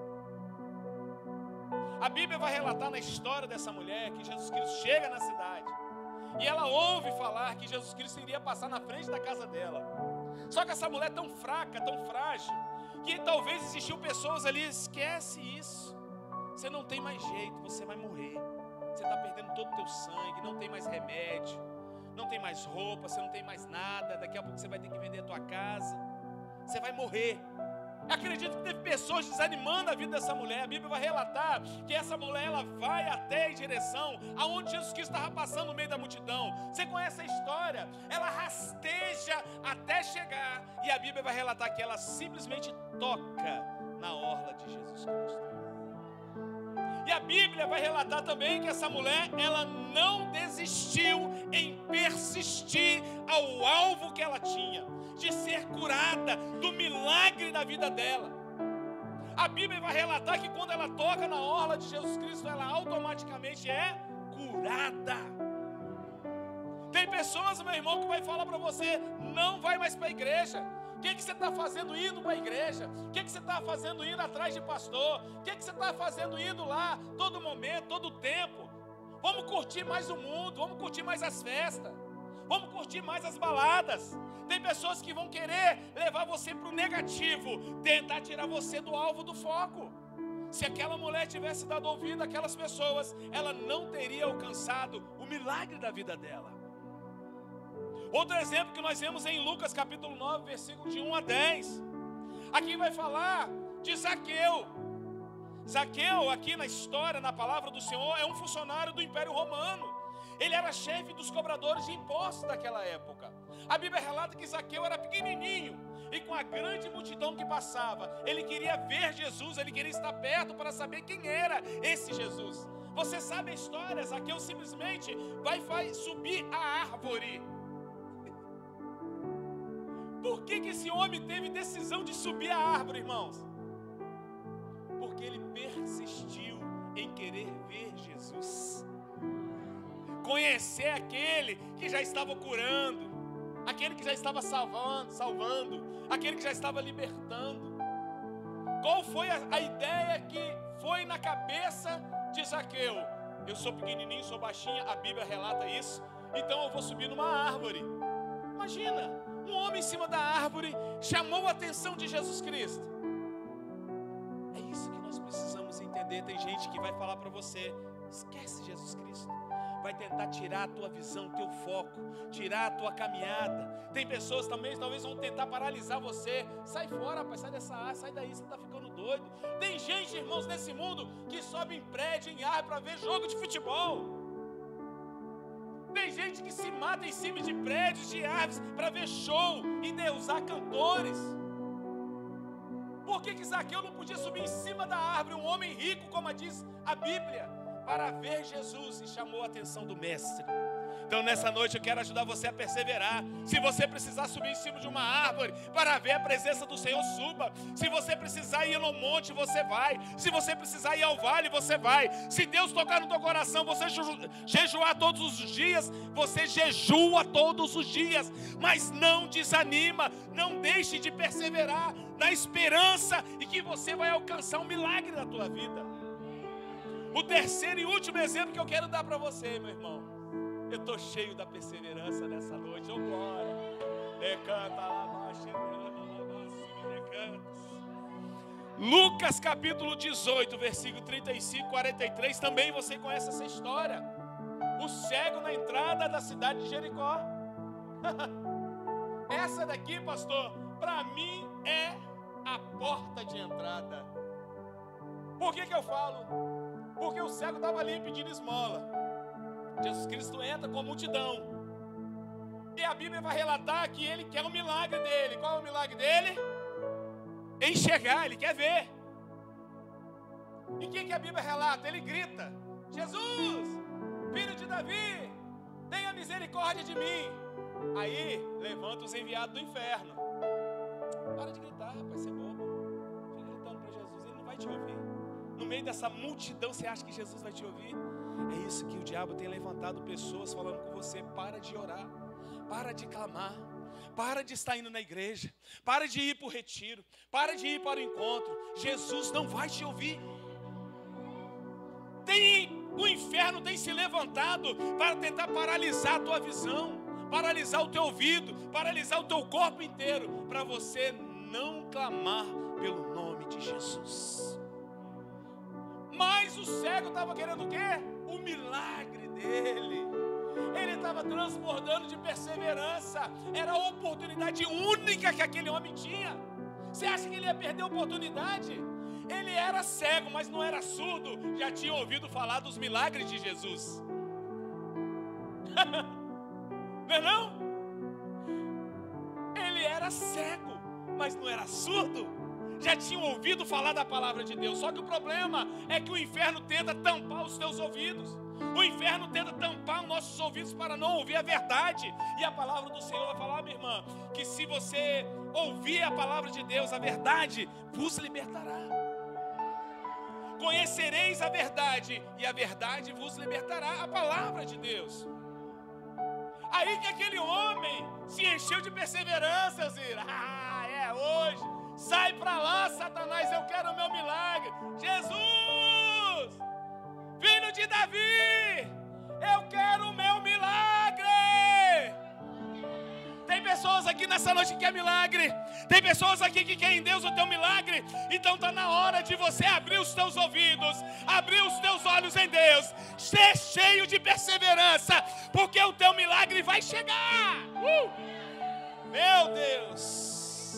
A Bíblia vai relatar na história dessa mulher que Jesus Cristo chega na cidade e ela ouve falar que Jesus Cristo iria passar na frente da casa dela. Só que essa mulher é tão fraca, tão frágil, que talvez existiam pessoas ali, esquece isso, você não tem mais jeito, você vai morrer, você está perdendo todo o teu sangue, não tem mais remédio, não tem mais roupa, você não tem mais nada, daqui a pouco você vai ter que vender a tua casa, você vai morrer. Eu acredito que teve pessoas desanimando a vida dessa mulher. A Bíblia vai relatar que essa mulher, ela vai até em direção aonde Jesus Cristo estava passando no meio da multidão. Você conhece a história? Ela rasteja até chegar, e a Bíblia vai relatar que ela simplesmente toca na orla de Jesus Cristo. E a Bíblia vai relatar também que essa mulher, ela não desistiu em persistir ao alvo que ela tinha, de ser curada, do milagre da vida dela. A Bíblia vai relatar que quando ela toca na orla de Jesus Cristo, ela automaticamente é curada. Tem pessoas, meu irmão, que vai falar para você, não vai mais para a igreja. O que você está fazendo indo para a igreja? O que você está fazendo indo atrás de pastor? O que você está fazendo indo lá todo momento, todo tempo? Vamos curtir mais o mundo, vamos curtir mais as festas, vamos curtir mais as baladas. Tem pessoas que vão querer levar você para o negativo, tentar tirar você do alvo do foco. Se aquela mulher tivesse dado ouvido àquelas pessoas, ela não teria alcançado o milagre da vida dela. Outro exemplo que nós vemos em Lucas capítulo 9, versículo de 1 a 10. Aqui vai falar de Zaqueu. Zaqueu, aqui na história, na palavra do Senhor, é um funcionário do Império Romano. Ele era chefe dos cobradores de impostos daquela época. A Bíblia relata que Zaqueu era pequenininho, e com a grande multidão que passava, ele queria ver Jesus, ele queria estar perto para saber quem era esse Jesus. Você sabe a história, Zaqueu simplesmente vai subir a árvore. Por que esse homem teve decisão de subir a árvore, irmãos? Porque ele persistiu em querer ver Jesus, conhecer aquele que já estava curando, aquele que já estava salvando, aquele que já estava libertando. Qual foi a ideia que foi na cabeça de Zaqueu? Eu sou pequenininho, sou baixinha, a Bíblia relata isso, então eu vou subir numa árvore. Imagina, um homem em cima da árvore chamou a atenção de Jesus Cristo. É isso que nós precisamos entender. Tem gente que vai falar para você: esquece Jesus Cristo. Vai tentar tirar a tua visão, teu foco, tirar a tua caminhada. Tem pessoas também, talvez vão tentar paralisar você. Sai fora, rapaz, sai dessa área, sai daí, você está ficando doido. Tem gente, irmãos, nesse mundo que sobe em prédio, em árvore para ver jogo de futebol. Tem gente que se mata em cima de prédios, de árvores, para ver show, endeusar cantores. Por que Zaqueu não podia subir em cima da árvore, um homem rico, como diz a Bíblia, para ver Jesus, e chamou a atenção do mestre? Então nessa noite eu quero ajudar você a perseverar. Se você precisar subir em cima de uma árvore para ver a presença do Senhor, suba. Se você precisar ir no monte, você vai. Se você precisar ir ao vale, você vai. Se Deus tocar no teu coração, você jejuar todos os dias, você jejua todos os dias. Mas não desanima, não deixe de perseverar na esperança e que você vai alcançar um milagre na tua vida. O terceiro e último exemplo que eu quero dar para você, meu irmão. Eu estou cheio da perseverança nessa noite. Oh, glória. Lucas capítulo 18, versículo 35, 43. Também você conhece essa história. O cego na entrada da cidade de Jericó. Essa daqui, pastor, para mim é a porta de entrada. Por que eu falo? Porque o cego estava ali pedindo esmola. Jesus Cristo entra com a multidão, e a Bíblia vai relatar que ele quer o milagre dele. Qual é o milagre dele? Enxergar, ele quer ver. E o que a Bíblia relata? Ele grita: Jesus, filho de Davi, tenha misericórdia de mim. Aí levanta os enviados do inferno. Para de gritar, rapaz, você é bobo. Fica gritando para Jesus, ele não vai te ouvir. No meio dessa multidão, você acha que Jesus vai te ouvir? É isso que o diabo tem levantado pessoas falando com você: para de orar, para de clamar, para de estar indo na igreja, para de ir para o retiro, para de ir para o encontro. Jesus não vai te ouvir. O inferno tem se levantado para tentar paralisar a tua visão, paralisar o teu ouvido, paralisar o teu corpo inteiro, para você não clamar pelo nome de Jesus. Mas o cego estava querendo o quê? O milagre dele. Ele estava transbordando de perseverança. Era a oportunidade única que aquele homem tinha. Você acha que ele ia perder a oportunidade? Ele era cego, mas não era surdo. Já tinha ouvido falar dos milagres de Jesus. Não é não? Ele era cego, mas não era surdo. Já tinham ouvido falar da palavra de Deus. Só que o problema é que o inferno tenta tampar os teus ouvidos. O inferno tenta tampar os nossos ouvidos para não ouvir a verdade. E a palavra do Senhor vai falar, minha irmã, que se você ouvir a palavra de Deus, a verdade vos libertará. Conhecereis a verdade, e a verdade vos libertará. A palavra de Deus. Aí que aquele homem se encheu de perseverança, Zira. É hoje. Sai para lá, Satanás, eu quero o meu milagre. Jesus, filho de Davi, eu quero o meu milagre. Tem pessoas aqui nessa noite que querem milagre. Tem pessoas aqui que querem em Deus o teu milagre. Então está na hora de você abrir os teus ouvidos, abrir os teus olhos em Deus, ser cheio de perseverança, porque o teu milagre vai chegar. Meu Deus.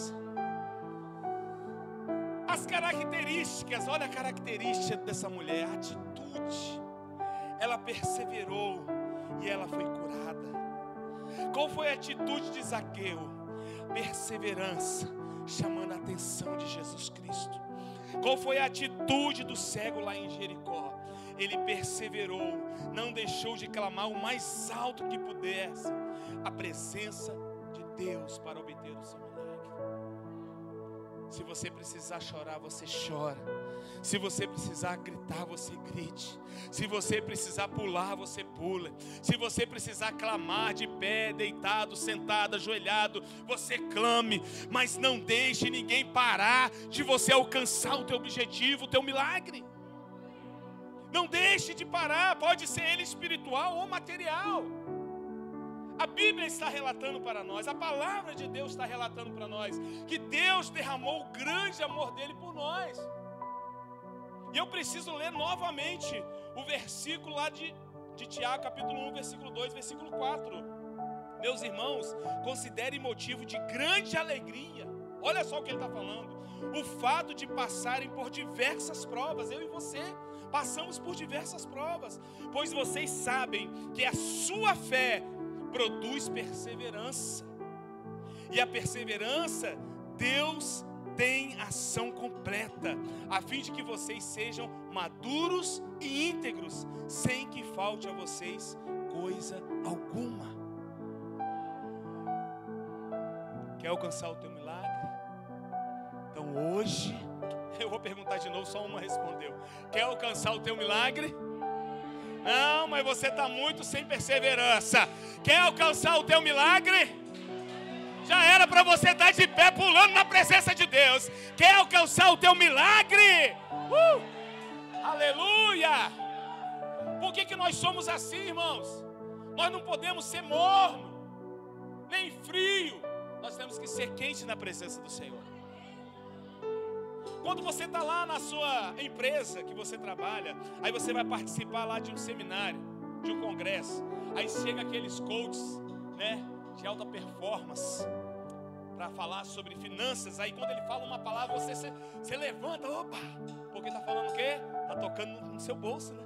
As características, olha a característica dessa mulher, a atitude. Ela perseverou e ela foi curada. Qual foi a atitude de Zaqueu? Perseverança, chamando a atenção de Jesus Cristo. Qual foi a atitude do cego lá em Jericó? Ele perseverou, não deixou de clamar o mais alto que pudesse, a presença de Deus para obter o seu milagre. Se você precisar chorar, você chora. Se você precisar gritar, você grite. Se você precisar pular, você pula. Se você precisar clamar de pé, deitado, sentado, ajoelhado, você clame. Mas não deixe ninguém parar de você alcançar o teu objetivo, o teu milagre. Não deixe de parar, pode ser ele espiritual ou material. A Bíblia está relatando para nós, a palavra de Deus está relatando para nós, que Deus derramou o grande amor dele por nós. E eu preciso ler novamente o versículo lá de Tiago, capítulo 1, versículo 2, versículo 4. Meus irmãos, considerem motivo de grande alegria. Olha só o que ele está falando. O fato de passarem por diversas provas, eu e você passamos por diversas provas, pois vocês sabem que a sua fé produz perseverança, e a perseverança, Deus tem ação completa, a fim de que vocês sejam maduros e íntegros, sem que falte a vocês coisa alguma. Quer alcançar o teu milagre? Então hoje, eu vou perguntar de novo, só uma respondeu. Quer alcançar o teu milagre? Não, mas você está muito sem perseverança. Quer alcançar o teu milagre? Já era para você estar de pé pulando na presença de Deus. Quer alcançar o teu milagre? Aleluia! Por que nós somos assim, irmãos? Nós não podemos ser morno, nem frio. Nós temos que ser quente na presença do Senhor. Quando você está lá na sua empresa que você trabalha, aí você vai participar lá de um seminário, de um congresso. Aí chega aqueles coaches, né, de alta performance, para falar sobre finanças. Aí quando ele fala uma palavra, você levanta, opa, porque está falando o quê? Está tocando no seu bolso, né?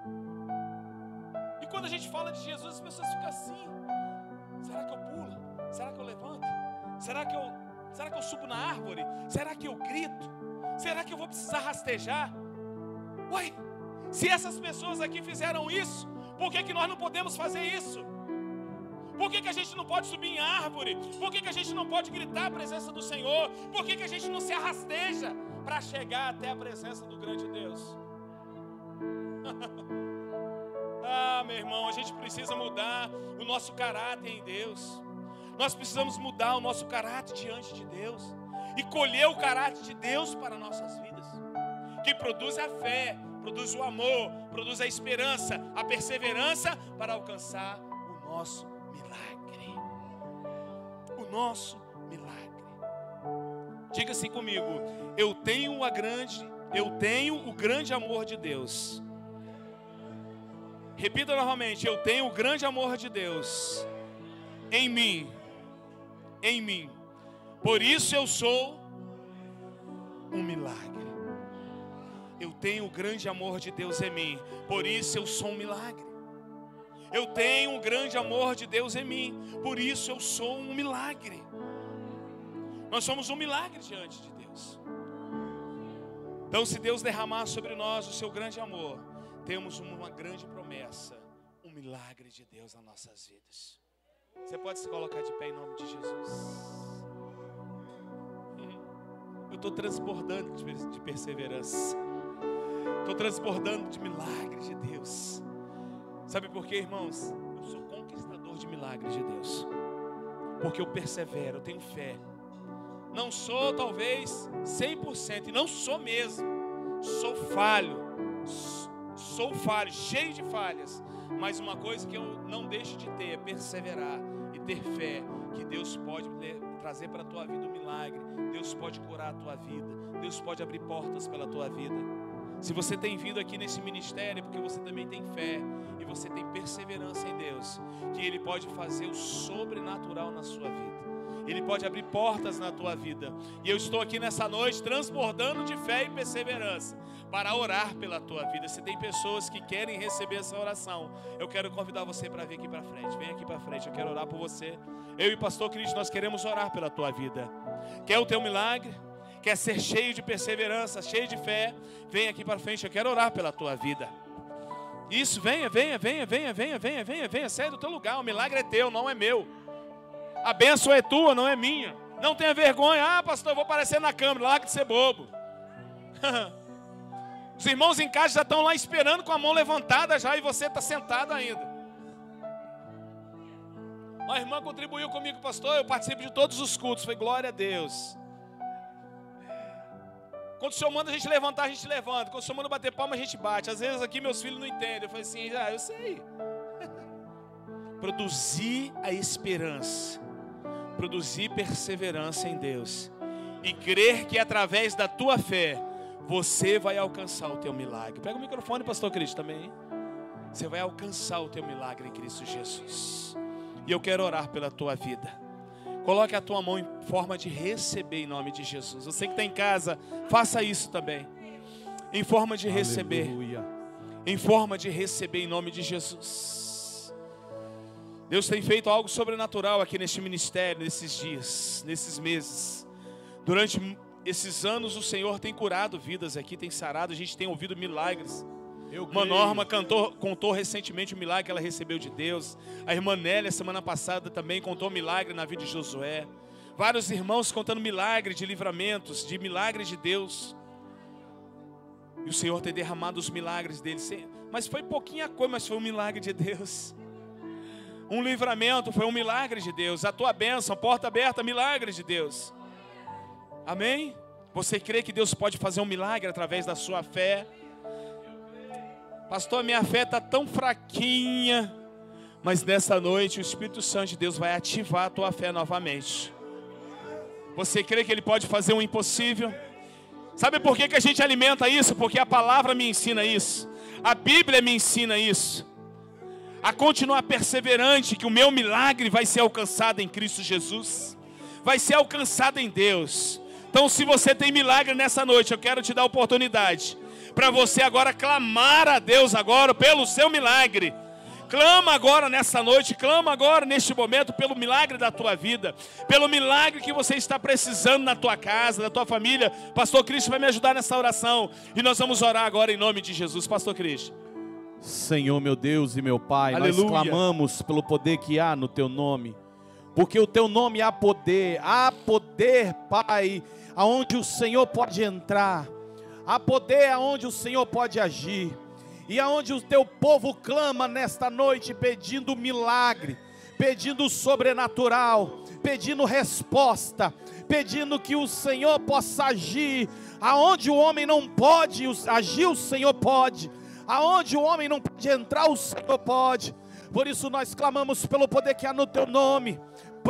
E quando a gente fala de Jesus, as pessoas ficam assim: será que eu pulo? Será que eu levanto? Será que eu subo na árvore? Será que eu grito? Será que eu vou precisar rastejar? Ué, se essas pessoas aqui fizeram isso, por que nós não podemos fazer isso? Por que a gente não pode subir em árvore? Por que a gente não pode gritar a presença do Senhor? Por que a gente não se arrasteja para chegar até a presença do grande Deus? Ah, meu irmão, a gente precisa mudar o nosso caráter em Deus. Nós precisamos mudar o nosso caráter diante de Deus e colher o caráter de Deus para nossas vidas, que produz a fé, produz o amor, produz a esperança, a perseverança para alcançar o nosso milagre. O nosso milagre. Diga assim comigo: eu tenho o grande amor de Deus. Repita novamente: eu tenho o grande amor de Deus em mim. Em mim. Por isso eu sou um milagre. Eu tenho o grande amor de Deus em mim. Por isso eu sou um milagre. Eu tenho o grande amor de Deus em mim. Por isso eu sou um milagre. Nós somos um milagre diante de Deus. Então, se Deus derramar sobre nós o seu grande amor, temos uma grande promessa, um milagre de Deus nas nossas vidas. Você pode se colocar de pé em nome de Jesus. Eu estou transbordando de perseverança. Estou transbordando de milagre de Deus. Sabe por quê, irmãos? Eu sou conquistador de milagres de Deus. Porque eu persevero, eu tenho fé. Não sou talvez 100%, e não sou mesmo. Sou falho, cheio de falhas. Mas uma coisa que eu não deixo de ter é perseverar e ter fé que Deus pode trazer para a tua vida um milagre. Deus pode curar a tua vida. Deus pode abrir portas pela tua vida. Se você tem vindo aqui nesse ministério, é porque você também tem fé e você tem perseverança em Deus, que Ele pode fazer o sobrenatural na sua vida. Ele pode abrir portas na tua vida. E eu estou aqui nessa noite transbordando de fé e perseverança para orar pela tua vida. Se tem pessoas que querem receber essa oração, eu quero convidar você para vir aqui para frente. Vem aqui para frente, eu quero orar por você. Eu e o pastor Cristo, nós queremos orar pela tua vida. Quer o teu milagre? Quer ser cheio de perseverança, cheio de fé? Vem aqui para frente, eu quero orar pela tua vida. Isso, venha, sai do teu lugar. O milagre é teu, não é meu. A bênção é tua, não é minha. Não tenha vergonha. Ah, pastor, eu vou aparecer na câmera. Larga de ser bobo. Os irmãos em casa já estão lá esperando com a mão levantada já, e você está sentado ainda. Uma irmã contribuiu comigo, pastor. Eu participo de todos os cultos. Foi glória a Deus. Quando o Senhor manda a gente levantar, a gente levanta. Quando o Senhor manda bater palma, a gente bate. Às vezes aqui meus filhos não entendem. Eu falei assim, eu sei. Produzir a esperança, produzir perseverança em Deus e crer que através da tua fé você vai alcançar o teu milagre. Pega o microfone, pastor Cristo, também, hein? Você vai alcançar o teu milagre em Cristo Jesus. E eu quero orar pela tua vida. Coloque a tua mão em forma de receber em nome de Jesus. Você que está em casa, faça isso também. Em forma de receber. Aleluia. Em forma de receber em nome de Jesus. Deus tem feito algo sobrenatural aqui neste ministério, nesses dias, nesses meses. Durante esses anos o Senhor tem curado vidas aqui, tem sarado, a gente tem ouvido milagres. Uma Norma contou recentemente o milagre que ela recebeu de Deus. A irmã Nélia, semana passada, também contou um milagre na vida de Josué. Vários irmãos contando milagres de livramentos, de milagres de Deus. E o Senhor tem derramado os milagres deles. Mas foi pouquinha coisa, mas foi um milagre de Deus. Um livramento foi um milagre de Deus. A tua bênção, porta aberta, milagre de Deus. Amém? Você crê que Deus pode fazer um milagre através da sua fé? Pastor, minha fé está tão fraquinha. Mas nessa noite o Espírito Santo de Deus vai ativar a tua fé novamente. Você crê que Ele pode fazer o impossível? Sabe por que a gente alimenta isso? Porque a palavra me ensina isso. A Bíblia me ensina isso. A continuar perseverante, que o meu milagre vai ser alcançado em Cristo Jesus. Vai ser alcançado em Deus. Então, se você tem milagre nessa noite, eu quero te dar a oportunidade para você agora clamar a Deus agora pelo seu milagre. Clama agora nessa noite, clama agora neste momento pelo milagre da tua vida, pelo milagre que você está precisando na tua casa, na tua família. Pastor Cristo vai me ajudar nessa oração e nós vamos orar agora em nome de Jesus. Pastor Cristo. Senhor, meu Deus e meu Pai, aleluia. Nós clamamos pelo poder que há no teu nome, porque o teu nome há poder, Pai, aonde o Senhor pode entrar, há poder aonde o Senhor pode agir, e aonde o teu povo clama nesta noite pedindo milagre, pedindo sobrenatural, pedindo resposta, pedindo que o Senhor possa agir, aonde o homem não pode agir, o Senhor pode, aonde o homem não pode entrar, o Senhor pode. Por isso nós clamamos pelo poder que há no teu nome.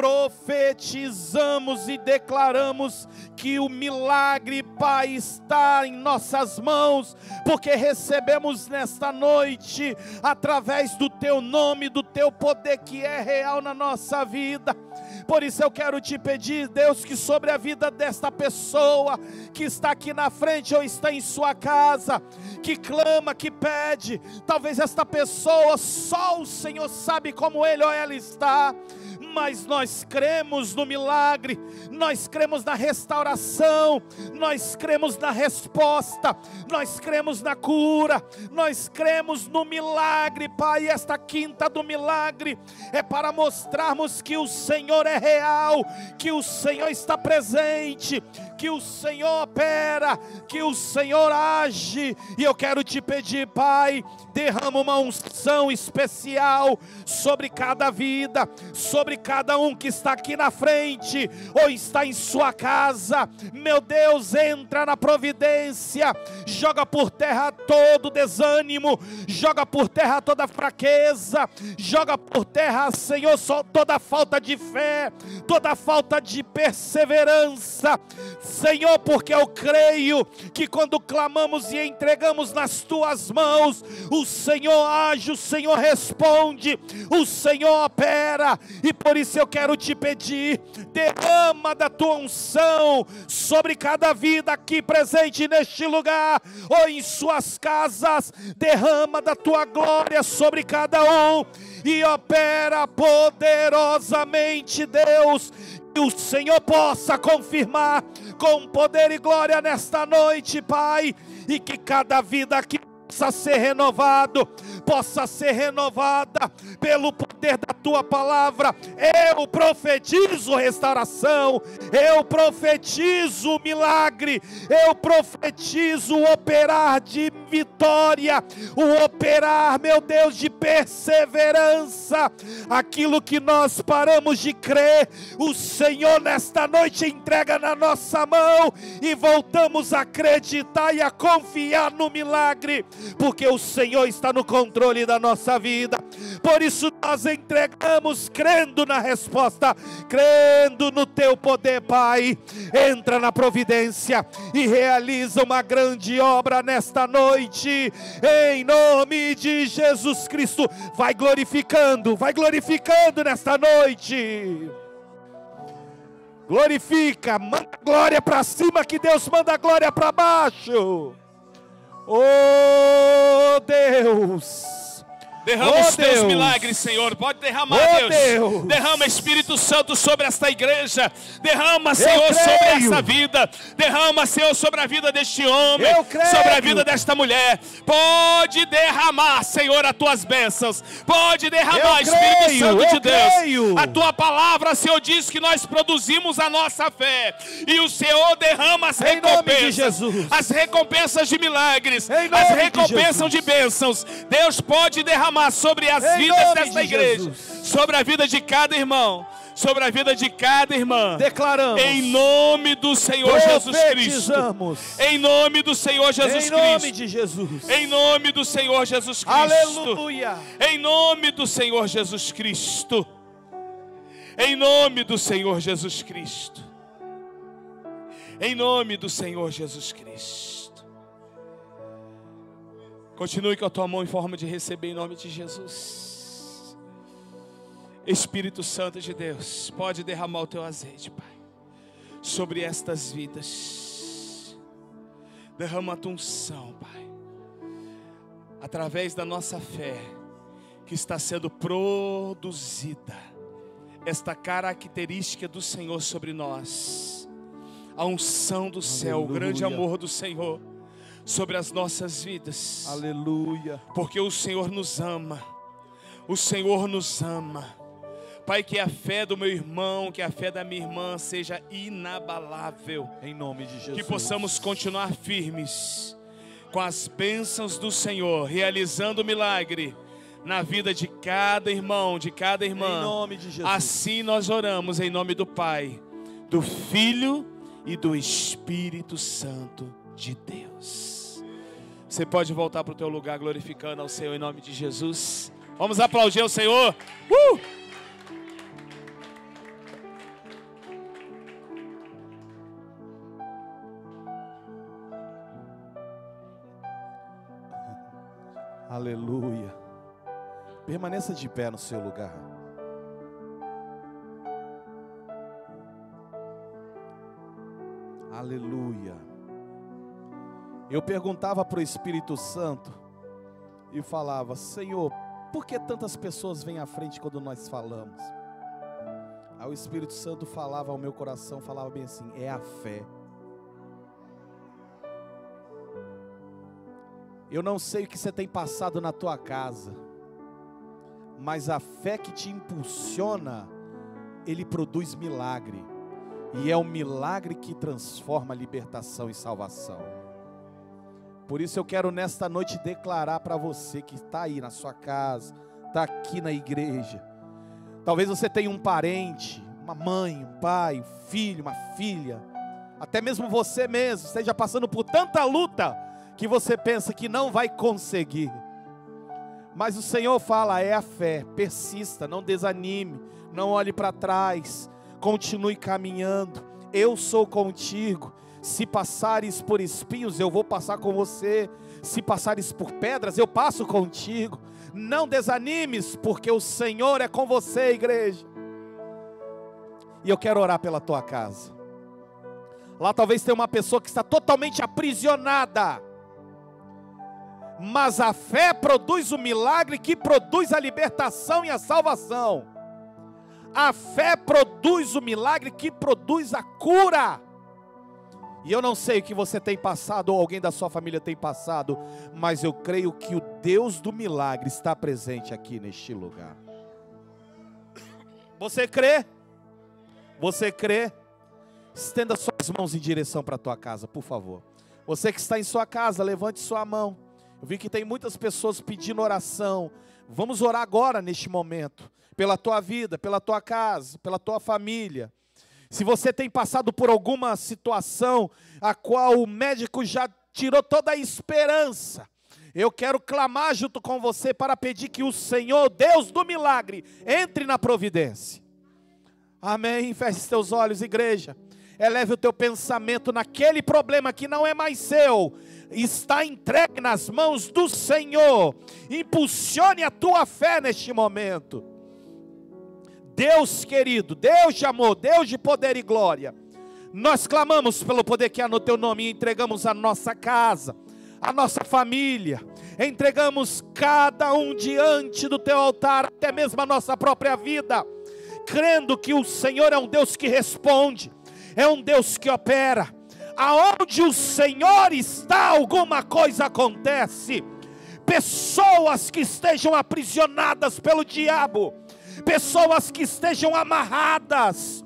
Profetizamos e declaramos que o milagre, Pai, está em nossas mãos, porque recebemos nesta noite, através do teu nome, do teu poder que é real na nossa vida. Por isso eu quero te pedir, Deus, que sobre a vida desta pessoa que está aqui na frente ou está em sua casa, que clama, que pede, talvez esta pessoa, só o Senhor sabe como ele ou ela está, mas nós cremos no milagre, nós cremos na restauração, nós cremos na resposta, nós cremos na cura, nós cremos no milagre, Pai. Esta quinta do milagre é para mostrarmos que o Senhor é real, que o Senhor está presente, que o Senhor opera, que o Senhor age. E eu quero te pedir, Pai, derrama uma unção especial sobre cada vida, sobre cada um que está aqui na frente ou está em sua casa. Meu Deus, entra na providência, joga por terra todo desânimo, joga por terra toda fraqueza, joga por terra, Senhor, só toda falta de fé, toda falta de perseverança. Senhor, porque eu creio que quando clamamos e entregamos nas tuas mãos, o Senhor age, o Senhor responde, o Senhor opera. E por isso eu quero te pedir, derrama da tua unção sobre cada vida aqui presente neste lugar, ou em suas casas, derrama da tua glória sobre cada um, e opera poderosamente, Deus, que o Senhor possa confirmar com poder e glória nesta noite, Pai, e que cada vida aqui possa ser renovado, possa ser renovada pelo poder da tua palavra. Eu profetizo restauração, eu profetizo milagre, eu profetizo o operar de vitória, o operar, meu Deus, de perseverança. Aquilo que nós paramos de crer, o Senhor nesta noite entrega na nossa mão, e voltamos a acreditar e a confiar no milagre, porque o Senhor está no controle da nossa vida. Por isso nós entregamos, crendo na resposta, crendo no teu poder, Pai. Entra na providência e realiza uma grande obra nesta noite, em nome de Jesus Cristo. Vai glorificando nesta noite. Glorifica, manda glória para cima, que Deus manda glória para baixo. Oh Deus, derrama os teus milagres, Senhor. Pode derramar, Deus. Derrama, Espírito Santo, sobre esta igreja. Derrama, Senhor, sobre essa vida. Derrama, Senhor, sobre a vida deste homem, sobre a vida desta mulher. Pode derramar, Senhor, as tuas bênçãos. Pode derramar, Espírito Santo de Deus. A tua palavra, Senhor, diz que nós produzimos a nossa fé, e o Senhor derrama as recompensas, as recompensas de milagres, as recompensas de bênçãos. Deus pode derramar sobre as vidas desta igreja, sobre a vida de cada irmão, sobre a vida de cada irmã. Declaramos, em nome do Senhor Jesus Cristo, em nome do Senhor Jesus Cristo, em nome de Jesus, em nome do Senhor Jesus Cristo, aleluia, em nome do Senhor Jesus Cristo, em nome do Senhor Jesus Cristo, em nome do Senhor Jesus Cristo. Continue com a tua mão em forma de receber, em nome de Jesus. Espírito Santo de Deus, pode derramar o teu azeite, Pai, sobre estas vidas. Derrama a tua unção, Pai, através da nossa fé, que está sendo produzida, esta característica do Senhor sobre nós, a unção do céu, o grande amor do Senhor sobre as nossas vidas. Aleluia. Porque o Senhor nos ama. O Senhor nos ama. Pai, que a fé do meu irmão, que a fé da minha irmã seja inabalável. Em nome de Jesus. Que possamos continuar firmes com as bênçãos do Senhor, realizando o milagre na vida de cada irmão, de cada irmã. Em nome de Jesus. Assim nós oramos em nome do Pai, do Filho e do Espírito Santo de Deus. Você pode voltar para o teu lugar glorificando ao Senhor em nome de Jesus. Vamos aplaudir ao Senhor. Aleluia. Permaneça de pé no seu lugar. Aleluia. Eu perguntava para o Espírito Santo e falava: Senhor, por que tantas pessoas vêm à frente quando nós falamos? Aí o Espírito Santo falava ao meu coração, falava bem assim: é a fé. Eu não sei o que você tem passado na tua casa, mas a fé que te impulsiona, ele produz milagre. E é o milagre que transforma a libertação e salvação. Por isso eu quero nesta noite declarar para você que está aí na sua casa, está aqui na igreja. Talvez você tenha um parente, uma mãe, um pai, um filho, uma filha. Até mesmo você mesmo esteja passando por tanta luta que você pensa que não vai conseguir. Mas o Senhor fala: é a fé, persista, não desanime, não olhe para trás, continue caminhando. eu sou contigo. Se passares por espinhos, eu vou passar com você. Se passares por pedras, eu passo contigo. Não desanimes, porque o Senhor é com você, igreja. E eu quero orar pela tua casa. Lá talvez tenha uma pessoa que está totalmente aprisionada, mas a fé produz o milagre que produz a libertação e a salvação. A fé produz o milagre que produz a cura. E eu não sei o que você tem passado, ou alguém da sua família tem passado, mas eu creio que o Deus do milagre está presente aqui neste lugar. Você crê? Você crê? Estenda suas mãos em direção para a tua casa, por favor. Você que está em sua casa, levante sua mão. Eu vi que tem muitas pessoas pedindo oração. Vamos orar agora neste momento, pela tua vida, pela tua casa, pela tua família. Se você tem passado por alguma situação a qual o médico já tirou toda a esperança, eu quero clamar junto com você para pedir que o Senhor, Deus do milagre, entre na providência. Amém? Feche teus olhos, igreja. Eleve o teu pensamento naquele problema que não é mais seu, está entregue nas mãos do Senhor. Impulsione a tua fé neste momento. Deus querido, Deus de amor, Deus de poder e glória, nós clamamos pelo poder que há no teu nome e entregamos a nossa casa, a nossa família, entregamos cada um diante do teu altar, até mesmo a nossa própria vida, crendo que o Senhor é um Deus que responde, é um Deus que opera. Aonde o Senhor está, alguma coisa acontece. Pessoas que estejam aprisionadas pelo diabo, pessoas que estejam amarradas,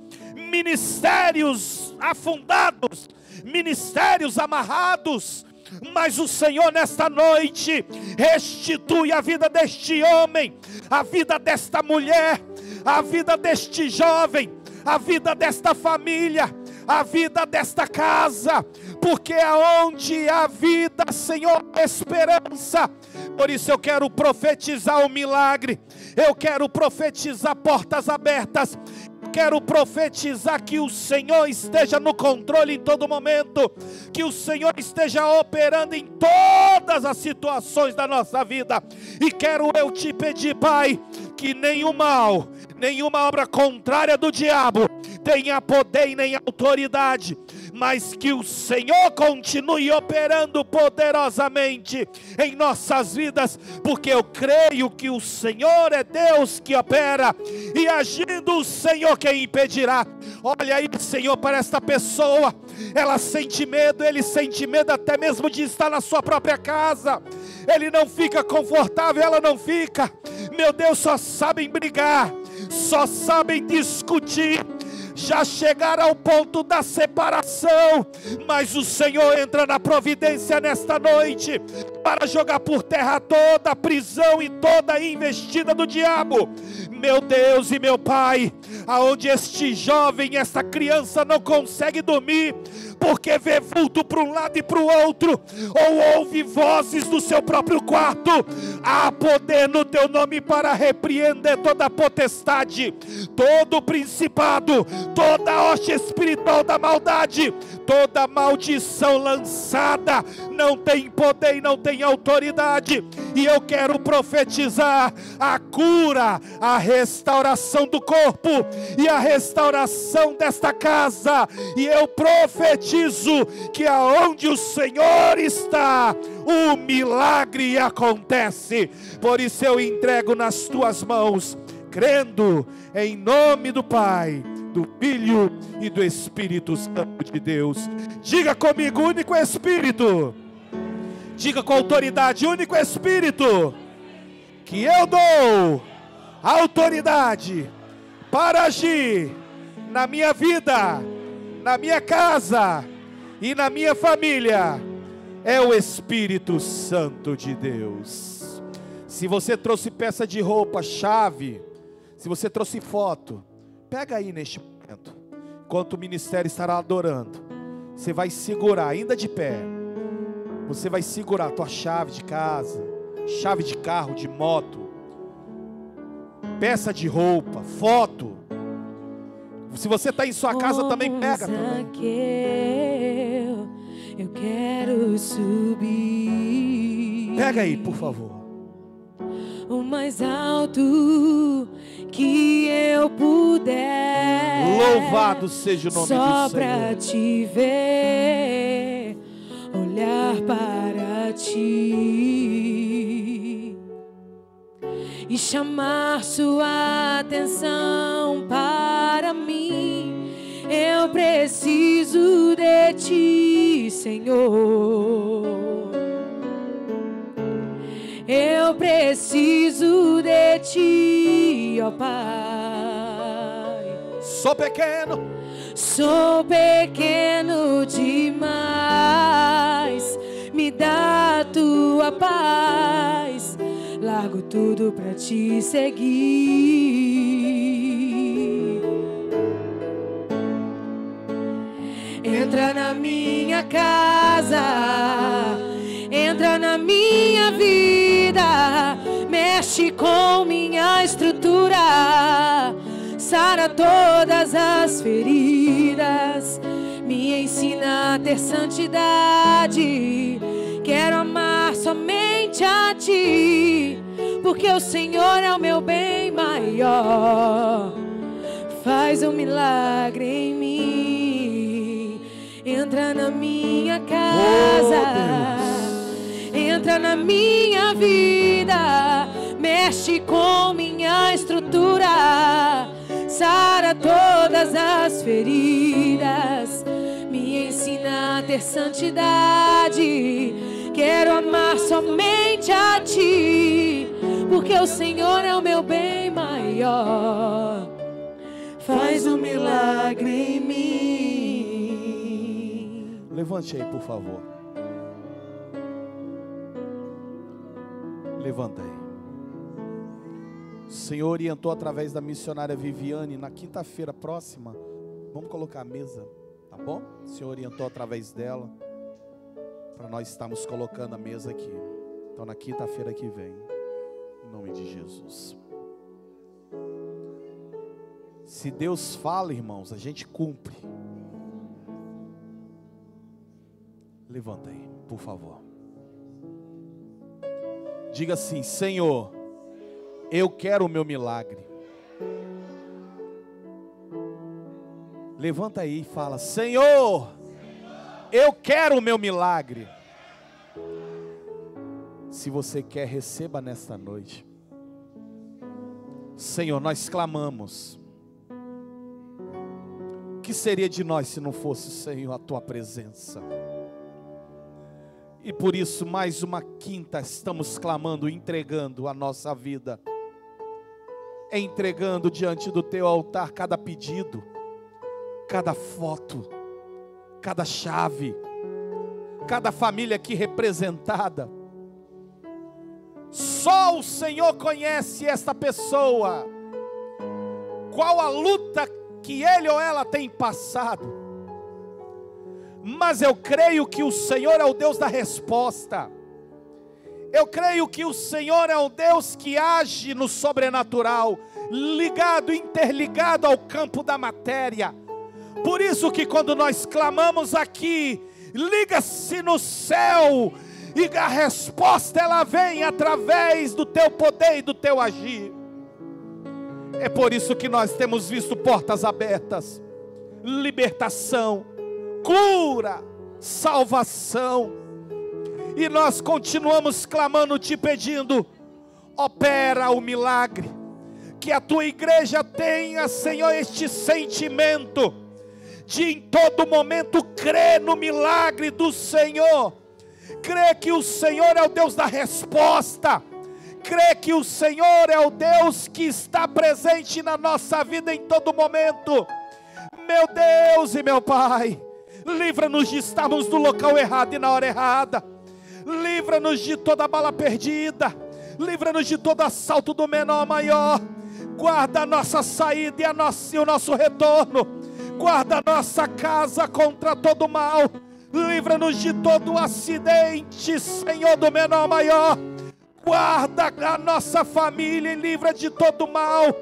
ministérios afundados, ministérios amarrados, mas o Senhor nesta noite restitui a vida deste homem, a vida desta mulher, a vida deste jovem, a vida desta família, a vida desta casa, porque aonde há vida, Senhor, esperança. Por isso eu quero profetizar o milagre, eu quero profetizar portas abertas, quero profetizar que o Senhor esteja no controle em todo momento, que o Senhor esteja operando em todas as situações da nossa vida. E quero eu te pedir, Pai, que nenhum mal, nenhuma obra contrária do diabo tenha poder e nem autoridade, mas que o Senhor continue operando poderosamente em nossas vidas, porque eu creio que o Senhor é Deus que opera, e agindo o Senhor, quem impedirá? Olha aí, Senhor, para esta pessoa, ela sente medo, ele sente medo até mesmo de estar na sua própria casa, ele não fica confortável, ela não fica, meu Deus, só sabem brigar, só sabem discutir, já chegaram ao ponto da separação, mas o Senhor entra na providência nesta noite, para jogar por terra toda a prisão e toda a investida do diabo. Meu Deus e meu Pai, aonde este jovem, esta criança não consegue dormir, porque vê vulto para um lado e para o outro, ou ouve vozes do seu próprio quarto, há poder no teu nome para repreender toda a potestade, todo o principado, toda a hoste espiritual da maldade, toda maldição lançada, não tem poder e não tem autoridade. E eu quero profetizar a cura, a restauração do corpo e a restauração desta casa. E eu profetizo que aonde o Senhor está, o milagre acontece. Por isso eu entrego nas tuas mãos, crendo em nome do Pai, do Filho e do Espírito Santo de Deus. Diga comigo, único Espírito. Diga com autoridade, único Espírito, que eu dou autoridade para agir na minha vida, na minha casa e na minha família, é o Espírito Santo de Deus. Se você trouxe peça de roupa, chave, se você trouxe foto, pega aí neste momento, enquanto o ministério estará adorando, você vai segurar, ainda de pé, você vai segurar a tua chave de casa, chave de carro, de moto, peça de roupa, foto. Se você está em sua casa também, pega também. Eu quero subir. Pega aí, por favor. O mais alto que eu puder. Louvado seja o nome do Senhor. Só pra te ver, olhar para ti e chamar sua atenção para mim. Eu preciso de ti, Senhor. Eu preciso de ti, ó Pai. Sou pequeno demais. Me dá a tua paz. Largo tudo pra te seguir. Entra na minha casa, entra na minha vida, mexe com minha estrutura, sara todas as feridas, me ensina a ter santidade. Quero amar somente a ti, porque o Senhor é o meu bem maior. Faz um milagre em mim. Entra na minha casa, entra na minha vida, mexe com minha estrutura, sara todas as feridas, me ensina a ter santidade. Quero amar somente a ti, porque o Senhor é o meu bem maior. Faz um milagre em mim. Levante aí, por favor. Levanta aí. O Senhor orientou através da missionária Viviane na quinta-feira próxima. Vamos colocar a mesa, tá bom? O Senhor orientou através dela para nós estarmos colocando a mesa aqui. Então na quinta-feira que vem, em nome de Jesus. Se Deus fala, irmãos, a gente cumpre. Levanta aí, por favor. Diga assim: Senhor, eu quero o meu milagre. Levanta aí e fala: Senhor, eu quero o meu milagre. Se você quer, receba nesta noite. Senhor, nós clamamos. O que seria de nós se não fosse, Senhor, a tua presença? E por isso, mais uma quinta, estamos clamando, entregando a nossa vida, entregando diante do teu altar cada pedido, cada foto, cada chave, cada família aqui representada. Só o Senhor conhece esta pessoa, qual a luta que ele ou ela tem passado. Mas eu creio que o Senhor é o Deus da resposta. Eu creio que o Senhor é o Deus que age no sobrenatural, ligado, interligado ao campo da matéria. Por isso que quando nós clamamos aqui, liga-se no céu, e a resposta ela vem através do teu poder e do teu agir. É por isso que nós temos visto portas abertas, libertação, cura, salvação. E nós continuamos clamando, te pedindo: opera o milagre. Que a tua igreja tenha, Senhor, este sentimento de em todo momento crer no milagre do Senhor. Crer que o Senhor é o Deus da resposta. Crer que o Senhor é o Deus que está presente na nossa vida em todo momento. Meu Deus e meu Pai, livra-nos de estarmos no local errado e na hora errada. Livra-nos de toda bala perdida. Livra-nos de todo assalto do menor ao maior. Guarda a nossa saída e o nosso retorno. Guarda a nossa casa contra todo mal. Livra-nos de todo acidente, Senhor, do menor ao maior. Guarda a nossa família e livra de todo mal.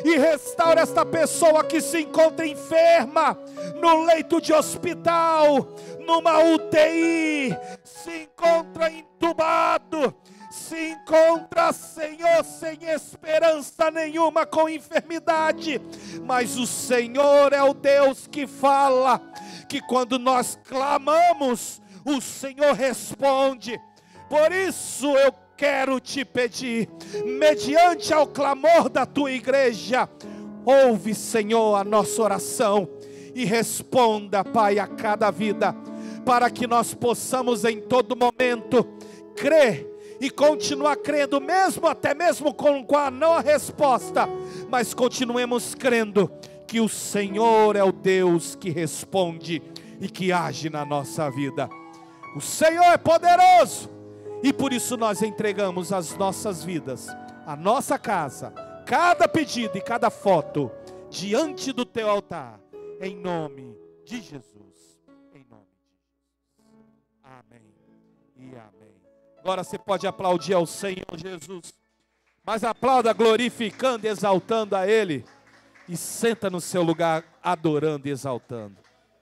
e restaura esta pessoa que se encontra enferma, no leito de hospital, numa UTI, se encontra entubado, se encontra, Senhor, sem esperança nenhuma, com enfermidade, mas o Senhor é o Deus que fala, que quando nós clamamos, o Senhor responde. Por isso eu quero te pedir, mediante ao clamor da tua igreja, ouve, Senhor, a nossa oração e responda, Pai, a cada vida, para que nós possamos em todo momento crer e continuar crendo, mesmo até mesmo com a não resposta, mas continuemos crendo que o Senhor é o Deus que responde e que age na nossa vida. O Senhor é poderoso, e por isso nós entregamos as nossas vidas, a nossa casa, cada pedido e cada foto diante do teu altar, em nome de Jesus, em nome de Jesus, amém e amém. Agora você pode aplaudir ao Senhor Jesus, mas aplauda glorificando, exaltando a Ele, e senta no seu lugar adorando e exaltando.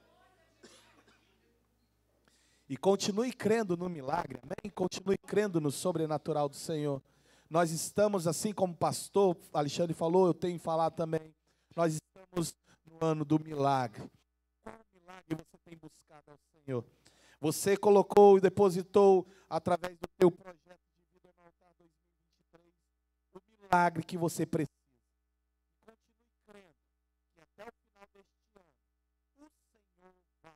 E continue crendo no milagre, amém? Continue crendo no sobrenatural do Senhor. Nós estamos, assim como o pastor Alexandre falou, eu tenho falado também, nós estamos no ano do milagre. Qual milagre você tem buscado ao Senhor? Você colocou e depositou, através do teu projeto de vida no altar 2023, o milagre que você precisa. Continue crendo que até o final deste ano, o Senhor vai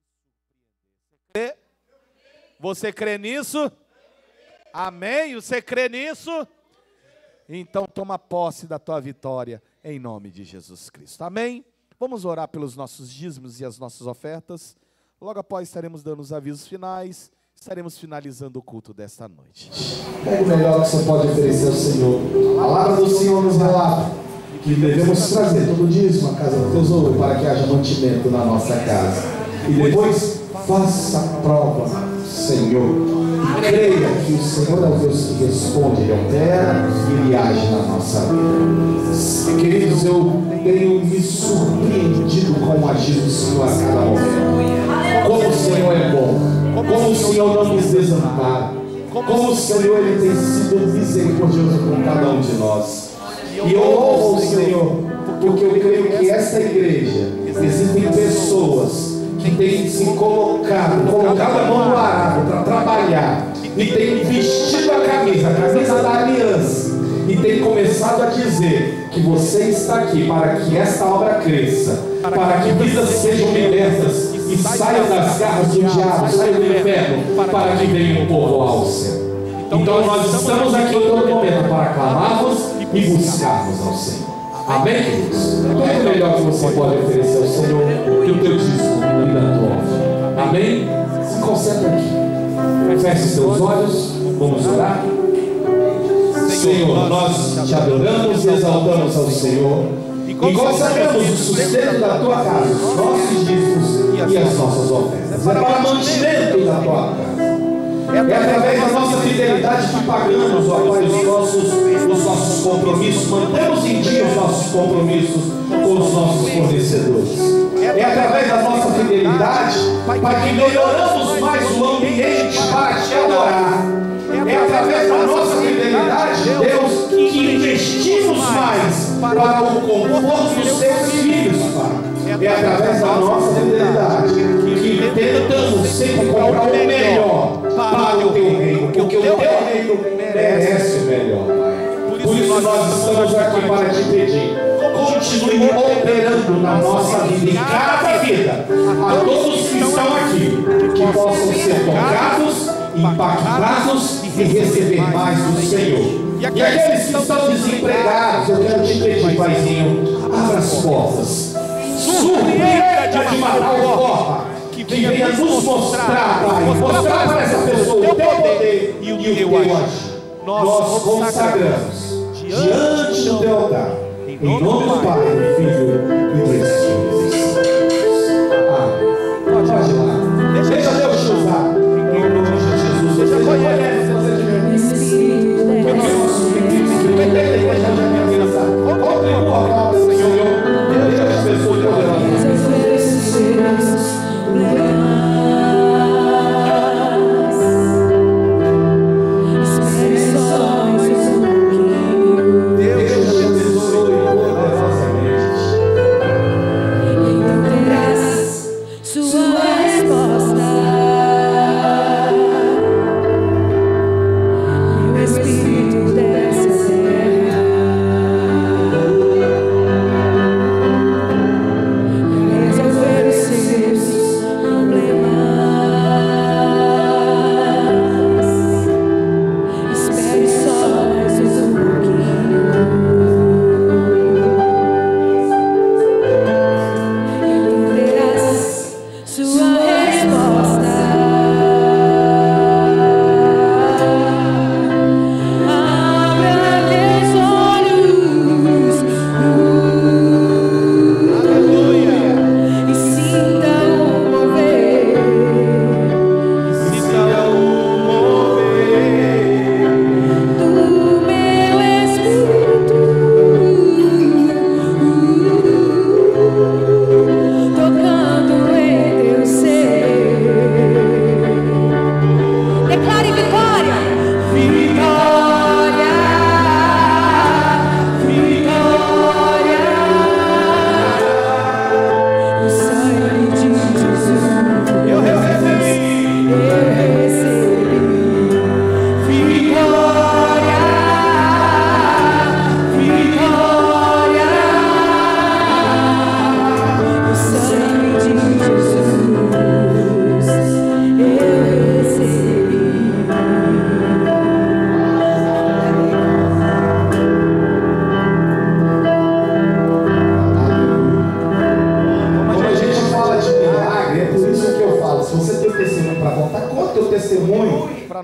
te surpreender. Você crê? Você crê nisso? Amém? Você crê nisso? Então toma posse da tua vitória, em nome de Jesus Cristo. Amém? Vamos orar pelos nossos dízimos e as nossas ofertas. Logo após estaremos dando os avisos finais, estaremos finalizando o culto desta noite. Pega o melhor que você pode oferecer ao Senhor. A palavra do Senhor nos relata que devemos trazer todo o dízimo à casa do tesouro, para que haja mantimento na nossa casa. E depois, faça a prova, Senhor. E creia que o Senhor é o Deus que responde, Ele opera e Ele age na nossa vida. Queridos, eu tenho me surpreendido com o agir do Senhor a cada momento. Como o Senhor é bom, como o Senhor não nos desampara, como o Senhor Ele tem sido misericordioso com cada um de nós. E eu louvo o Senhor, porque eu creio que esta igreja, existem pessoas que têm se colocado a mão no arado para trabalhar, e têm vestido a camisa da aliança, e têm começado a dizer que você está aqui para que esta obra cresça, para que vidas sejam libertas e saiam das garras do diabo, saiam do inferno, para que venha o povo ao céu. Então nós estamos aqui em todo momento para clamarmos e buscarmos ao Senhor. Amém, queridos? Então é o melhor que você pode oferecer ao Senhor que o teu dízimo e da tua oferta. Amém? Se concentra aqui. Feche seus olhos. Vamos orar. Senhor, nós te adoramos e exaltamos ao Senhor. E consagramos o sustento da tua casa, os nossos dízimos e as nossas ofertas. É para o mantimento da tua casa. É através da nossa fidelidade que pagamos, ó Pai, os nossos compromissos, mantemos em dia os nossos compromissos com os nossos fornecedores. É através da nossa fidelidade, Pai, que melhoramos mais o ambiente para te adorar. É através da nossa fidelidade, Deus, que investimos mais para o conforto dos teus filhos, Pai. É através da nossa fidelidade que tentamos sempre comprar o melhor para o teu reino, porque o teu reino merece o melhor, Pai. Por isso nós estamos aqui para te pedir, continue operando na nossa vida, em cada vida, a todos que estão aqui, que possam ser tocados, impactados e receber mais do Senhor. E aqueles que estão desempregados, eu quero te pedir, Paizinho, abra as portas, surpreenda de uma tal forma que venha nos mostrar, Pai, mostrar para essa pessoa o teu poder e o teu agir. Nós consagramos diante do teu altar, em nome do Pai, do Filho e do Espírito. Pode ir lá, deixa Deus te usar, em nome de Jesus. Você já conhece, você já conhece. Eu quero subir, eu quero deixar de minha vida.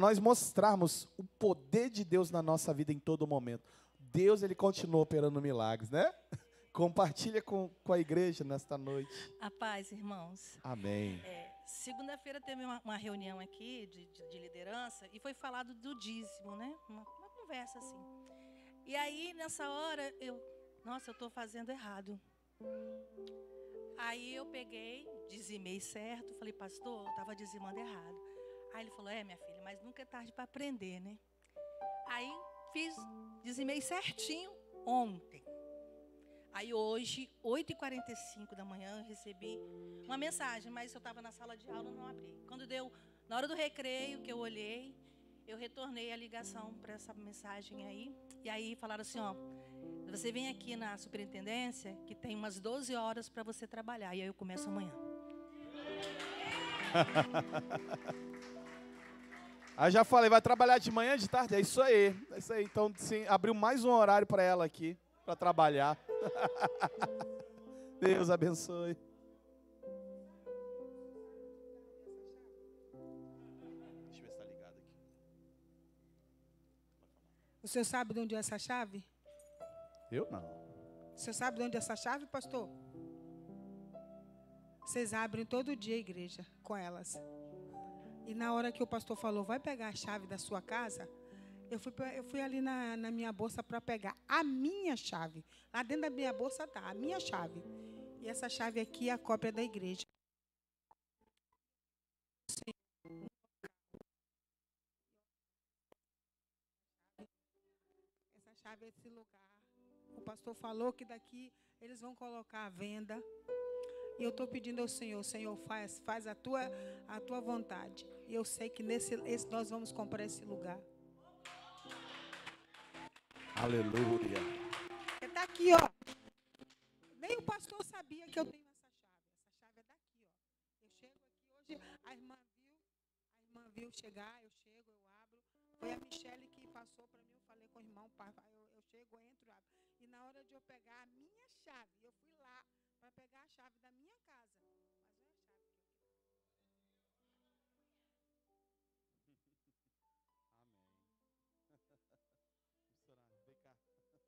nós mostrarmos o poder de Deus na nossa vida em todo momento. Deus, Ele continua operando milagres, né? Compartilha com a igreja nesta noite. A paz, irmãos. Amém. Segunda-feira teve uma reunião aqui de liderança e foi falado do dízimo, né? Uma conversa assim. E aí, nessa hora, eu estou fazendo errado. Aí eu peguei, dizimei certo, falei, pastor, eu estava dizimando errado. Aí ele falou, minha filha, mas nunca é tarde para aprender, né? Aí dizimei certinho ontem. Aí hoje, 8h45 da manhã, eu recebi uma mensagem, mas eu estava na sala de aula, não abri. Quando deu, na hora do recreio, que eu olhei, eu retornei a ligação para essa mensagem aí. E aí falaram assim, você vem aqui na superintendência, que tem umas 12 horas para você trabalhar. E aí eu começo amanhã. Aí já falei, vai trabalhar de manhã, de tarde? É isso aí. É isso aí. Então, sim, abriu mais um horário para ela aqui, para trabalhar. Deus abençoe. Deixa eu ver se está ligado aqui. O senhor sabe de onde é essa chave? Eu não. O senhor sabe de onde é essa chave, pastor? Vocês abrem todo dia a igreja com elas. E na hora que o pastor falou, vai pegar a chave da sua casa, eu fui ali na minha bolsa para pegar a minha chave. Lá dentro da minha bolsa está a minha chave. E essa chave aqui é a cópia da igreja. Essa chave é desse lugar. O pastor falou que daqui eles vão colocar a venda. E eu estou pedindo ao Senhor, Senhor, faz a tua vontade. E eu sei que nós vamos comprar esse lugar. Aleluia. Está aqui, ó. Nem o pastor sabia que eu tenho essa chave. Essa chave é daqui, ó. Eu chego aqui hoje, a irmã viu chegar, eu chego, eu abro. Foi a Michele que passou para mim, eu falei com o irmão, eu chego, entro, abro. E na hora de eu pegar a minha chave, eu fui lá para pegar a chave da minha casa. Mas não é a chave que eu quero. Amém. Missionário, vem cá.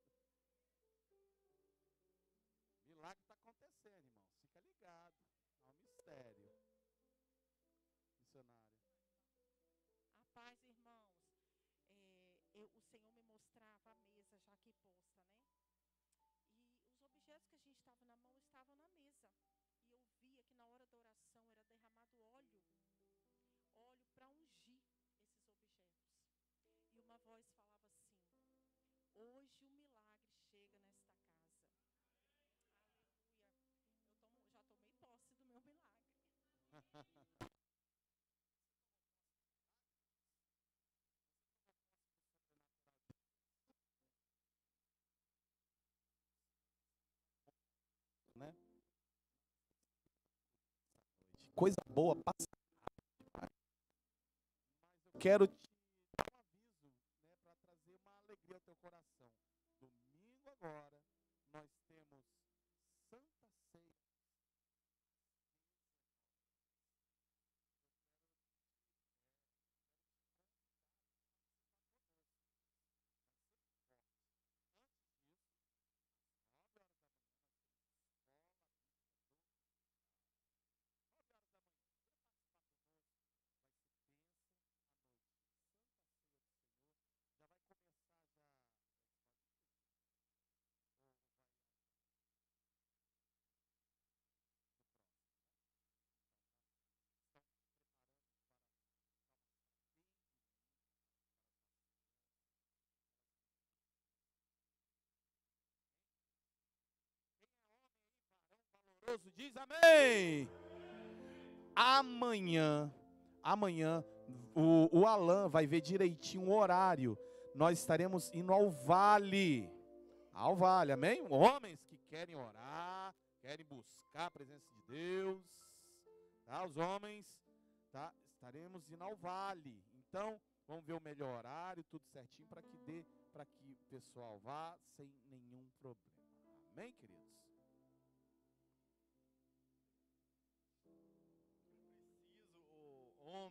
Milagre está acontecendo, irmãos. Fica ligado. É um mistério. Missionário. A paz, irmãos. O Senhor me mostrava a mesa já aqui posta, né? E os objetos que a gente estava na mão estavam na mesa. E eu via que na hora da oração era derramado óleo para ungir esses objetos. E uma voz falava assim, hoje o milagre chega nesta casa. Aleluia. Já tomei posse do meu milagre. Né? Coisa boa passa. Mas eu quero te dar um aviso, né, para trazer uma alegria ao teu coração. Domingo agora nós temos Santa Ceia. Diz amém. Amanhã o Alan vai ver direitinho o horário. Nós estaremos indo ao vale, amém? Homens que querem orar, querem buscar a presença de Deus, tá? Os homens, tá? Estaremos indo ao vale. Então, vamos ver o melhor horário, tudo certinho para que o pessoal vá sem nenhum problema. Amém, queridos?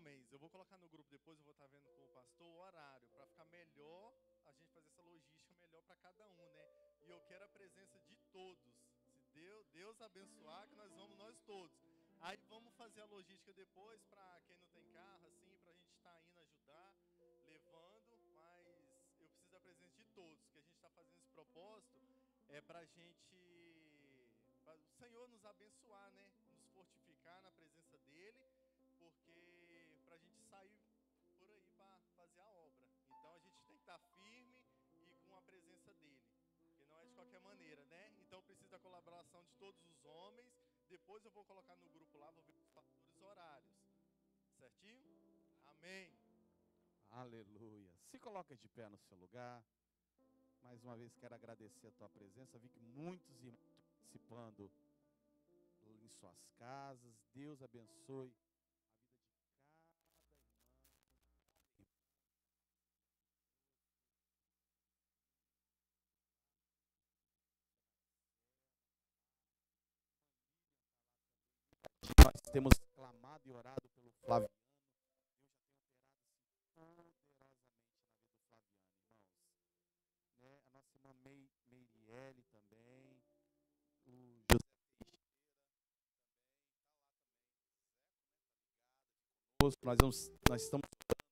homens, eu vou colocar no grupo depois, eu vou estar vendo com o pastor o horário, para ficar melhor, a gente fazer essa logística melhor para cada um, né? E eu quero a presença de todos. Se Deus abençoar, que nós vamos nós todos. Aí vamos fazer a logística depois, para quem não tem carro, assim, para a gente estar indo ajudar, levando, mas eu preciso da presença de todos, que a gente está fazendo esse propósito, para a gente, para o Senhor nos abençoar, né? Nos fortificar na presença dEle, porque para a gente sair por aí para fazer a obra. Então a gente tem que estar firme e com a presença dEle, porque não é de qualquer maneira, né? Então precisa da colaboração de todos os homens. Depois eu vou colocar no grupo lá, vou ver os fatores horários. Certinho? Amém. Aleluia. Se coloca de pé no seu lugar. Mais uma vez quero agradecer a tua presença. Vi que muitos irmãos participando em suas casas. Deus abençoe a vida de cada irmão. Nós temos clamado e orado pelo Flaviano. Deus já tem operado assim, poderosamente na vida do Flaviano, irmãos. Né? A nossa irmã Meiriele também, o José Teixeira também, está lá também. Nós estamos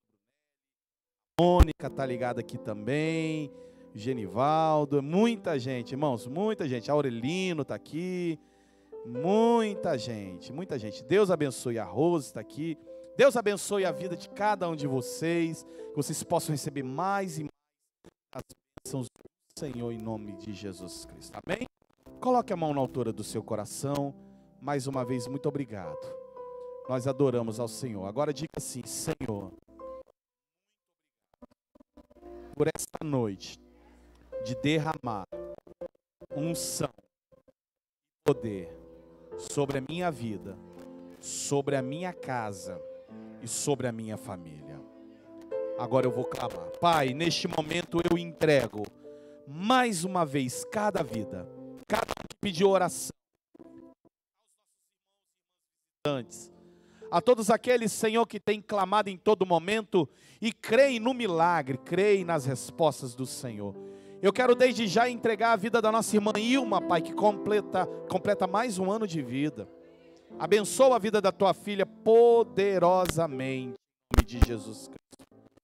a Mônica está ligada aqui também, Genivaldo, muita gente, irmãos, muita gente. Aurelino está aqui. Muita gente, muita gente. Deus abençoe, a Rose está aqui. Deus abençoe a vida de cada um de vocês, que vocês possam receber mais e mais as bênçãos do Senhor em nome de Jesus Cristo. Amém? Coloque a mão na altura do seu coração. Mais uma vez, muito obrigado. Nós adoramos ao Senhor. Agora diga assim: Senhor, por esta noite de derramar unção e poder sobre a minha vida, sobre a minha casa e sobre a minha família. Agora eu vou clamar. Pai, neste momento eu entrego mais uma vez cada vida, cada um que pediu oração, antes, a todos aqueles, Senhor, que têm clamado em todo momento e creem no milagre, creem nas respostas do Senhor. Eu quero desde já entregar a vida da nossa irmã Ilma, Pai, que completa mais um ano de vida. Abençoa a vida da tua filha poderosamente, em nome de Jesus Cristo.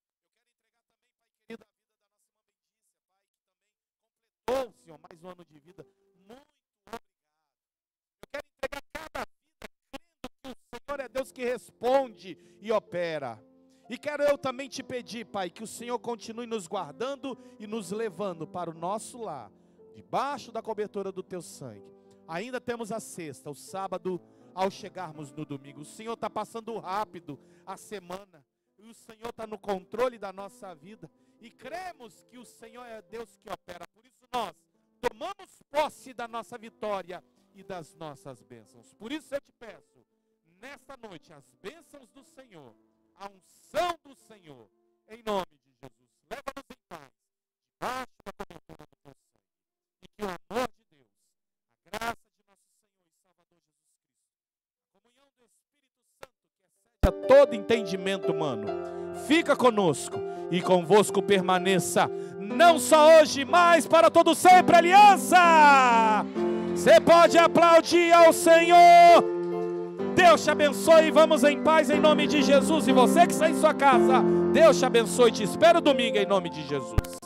Eu quero entregar também, Pai querido, a vida da nossa irmã Letícia, Pai, que também completou, Senhor, mais um ano de vida. Muito obrigado. Eu quero entregar cada vida, crendo que o Senhor é Deus que responde e opera. E quero eu também te pedir, Pai, que o Senhor continue nos guardando e nos levando para o nosso lar, debaixo da cobertura do teu sangue. Ainda temos a sexta, o sábado, ao chegarmos no domingo. O Senhor está passando rápido a semana, e o Senhor está no controle da nossa vida, e cremos que o Senhor é Deus que opera. Por isso nós tomamos posse da nossa vitória e das nossas bênçãos. Por isso eu te peço, nesta noite, as bênçãos do Senhor, a unção do Senhor, em nome de Jesus. Leva-nos em paz, debaixo da cobertura do teu sangue. E que o amor de Deus, a graça de nosso Senhor e Salvador Jesus Cristo, a comunhão do Espírito Santo, que excede a todo entendimento humano, fica conosco e convosco permaneça, não só hoje, mas para todo sempre. Aliança! Você pode aplaudir ao Senhor. Deus te abençoe, vamos em paz em nome de Jesus. E você que está em sua casa, Deus te abençoe, te espero domingo em nome de Jesus.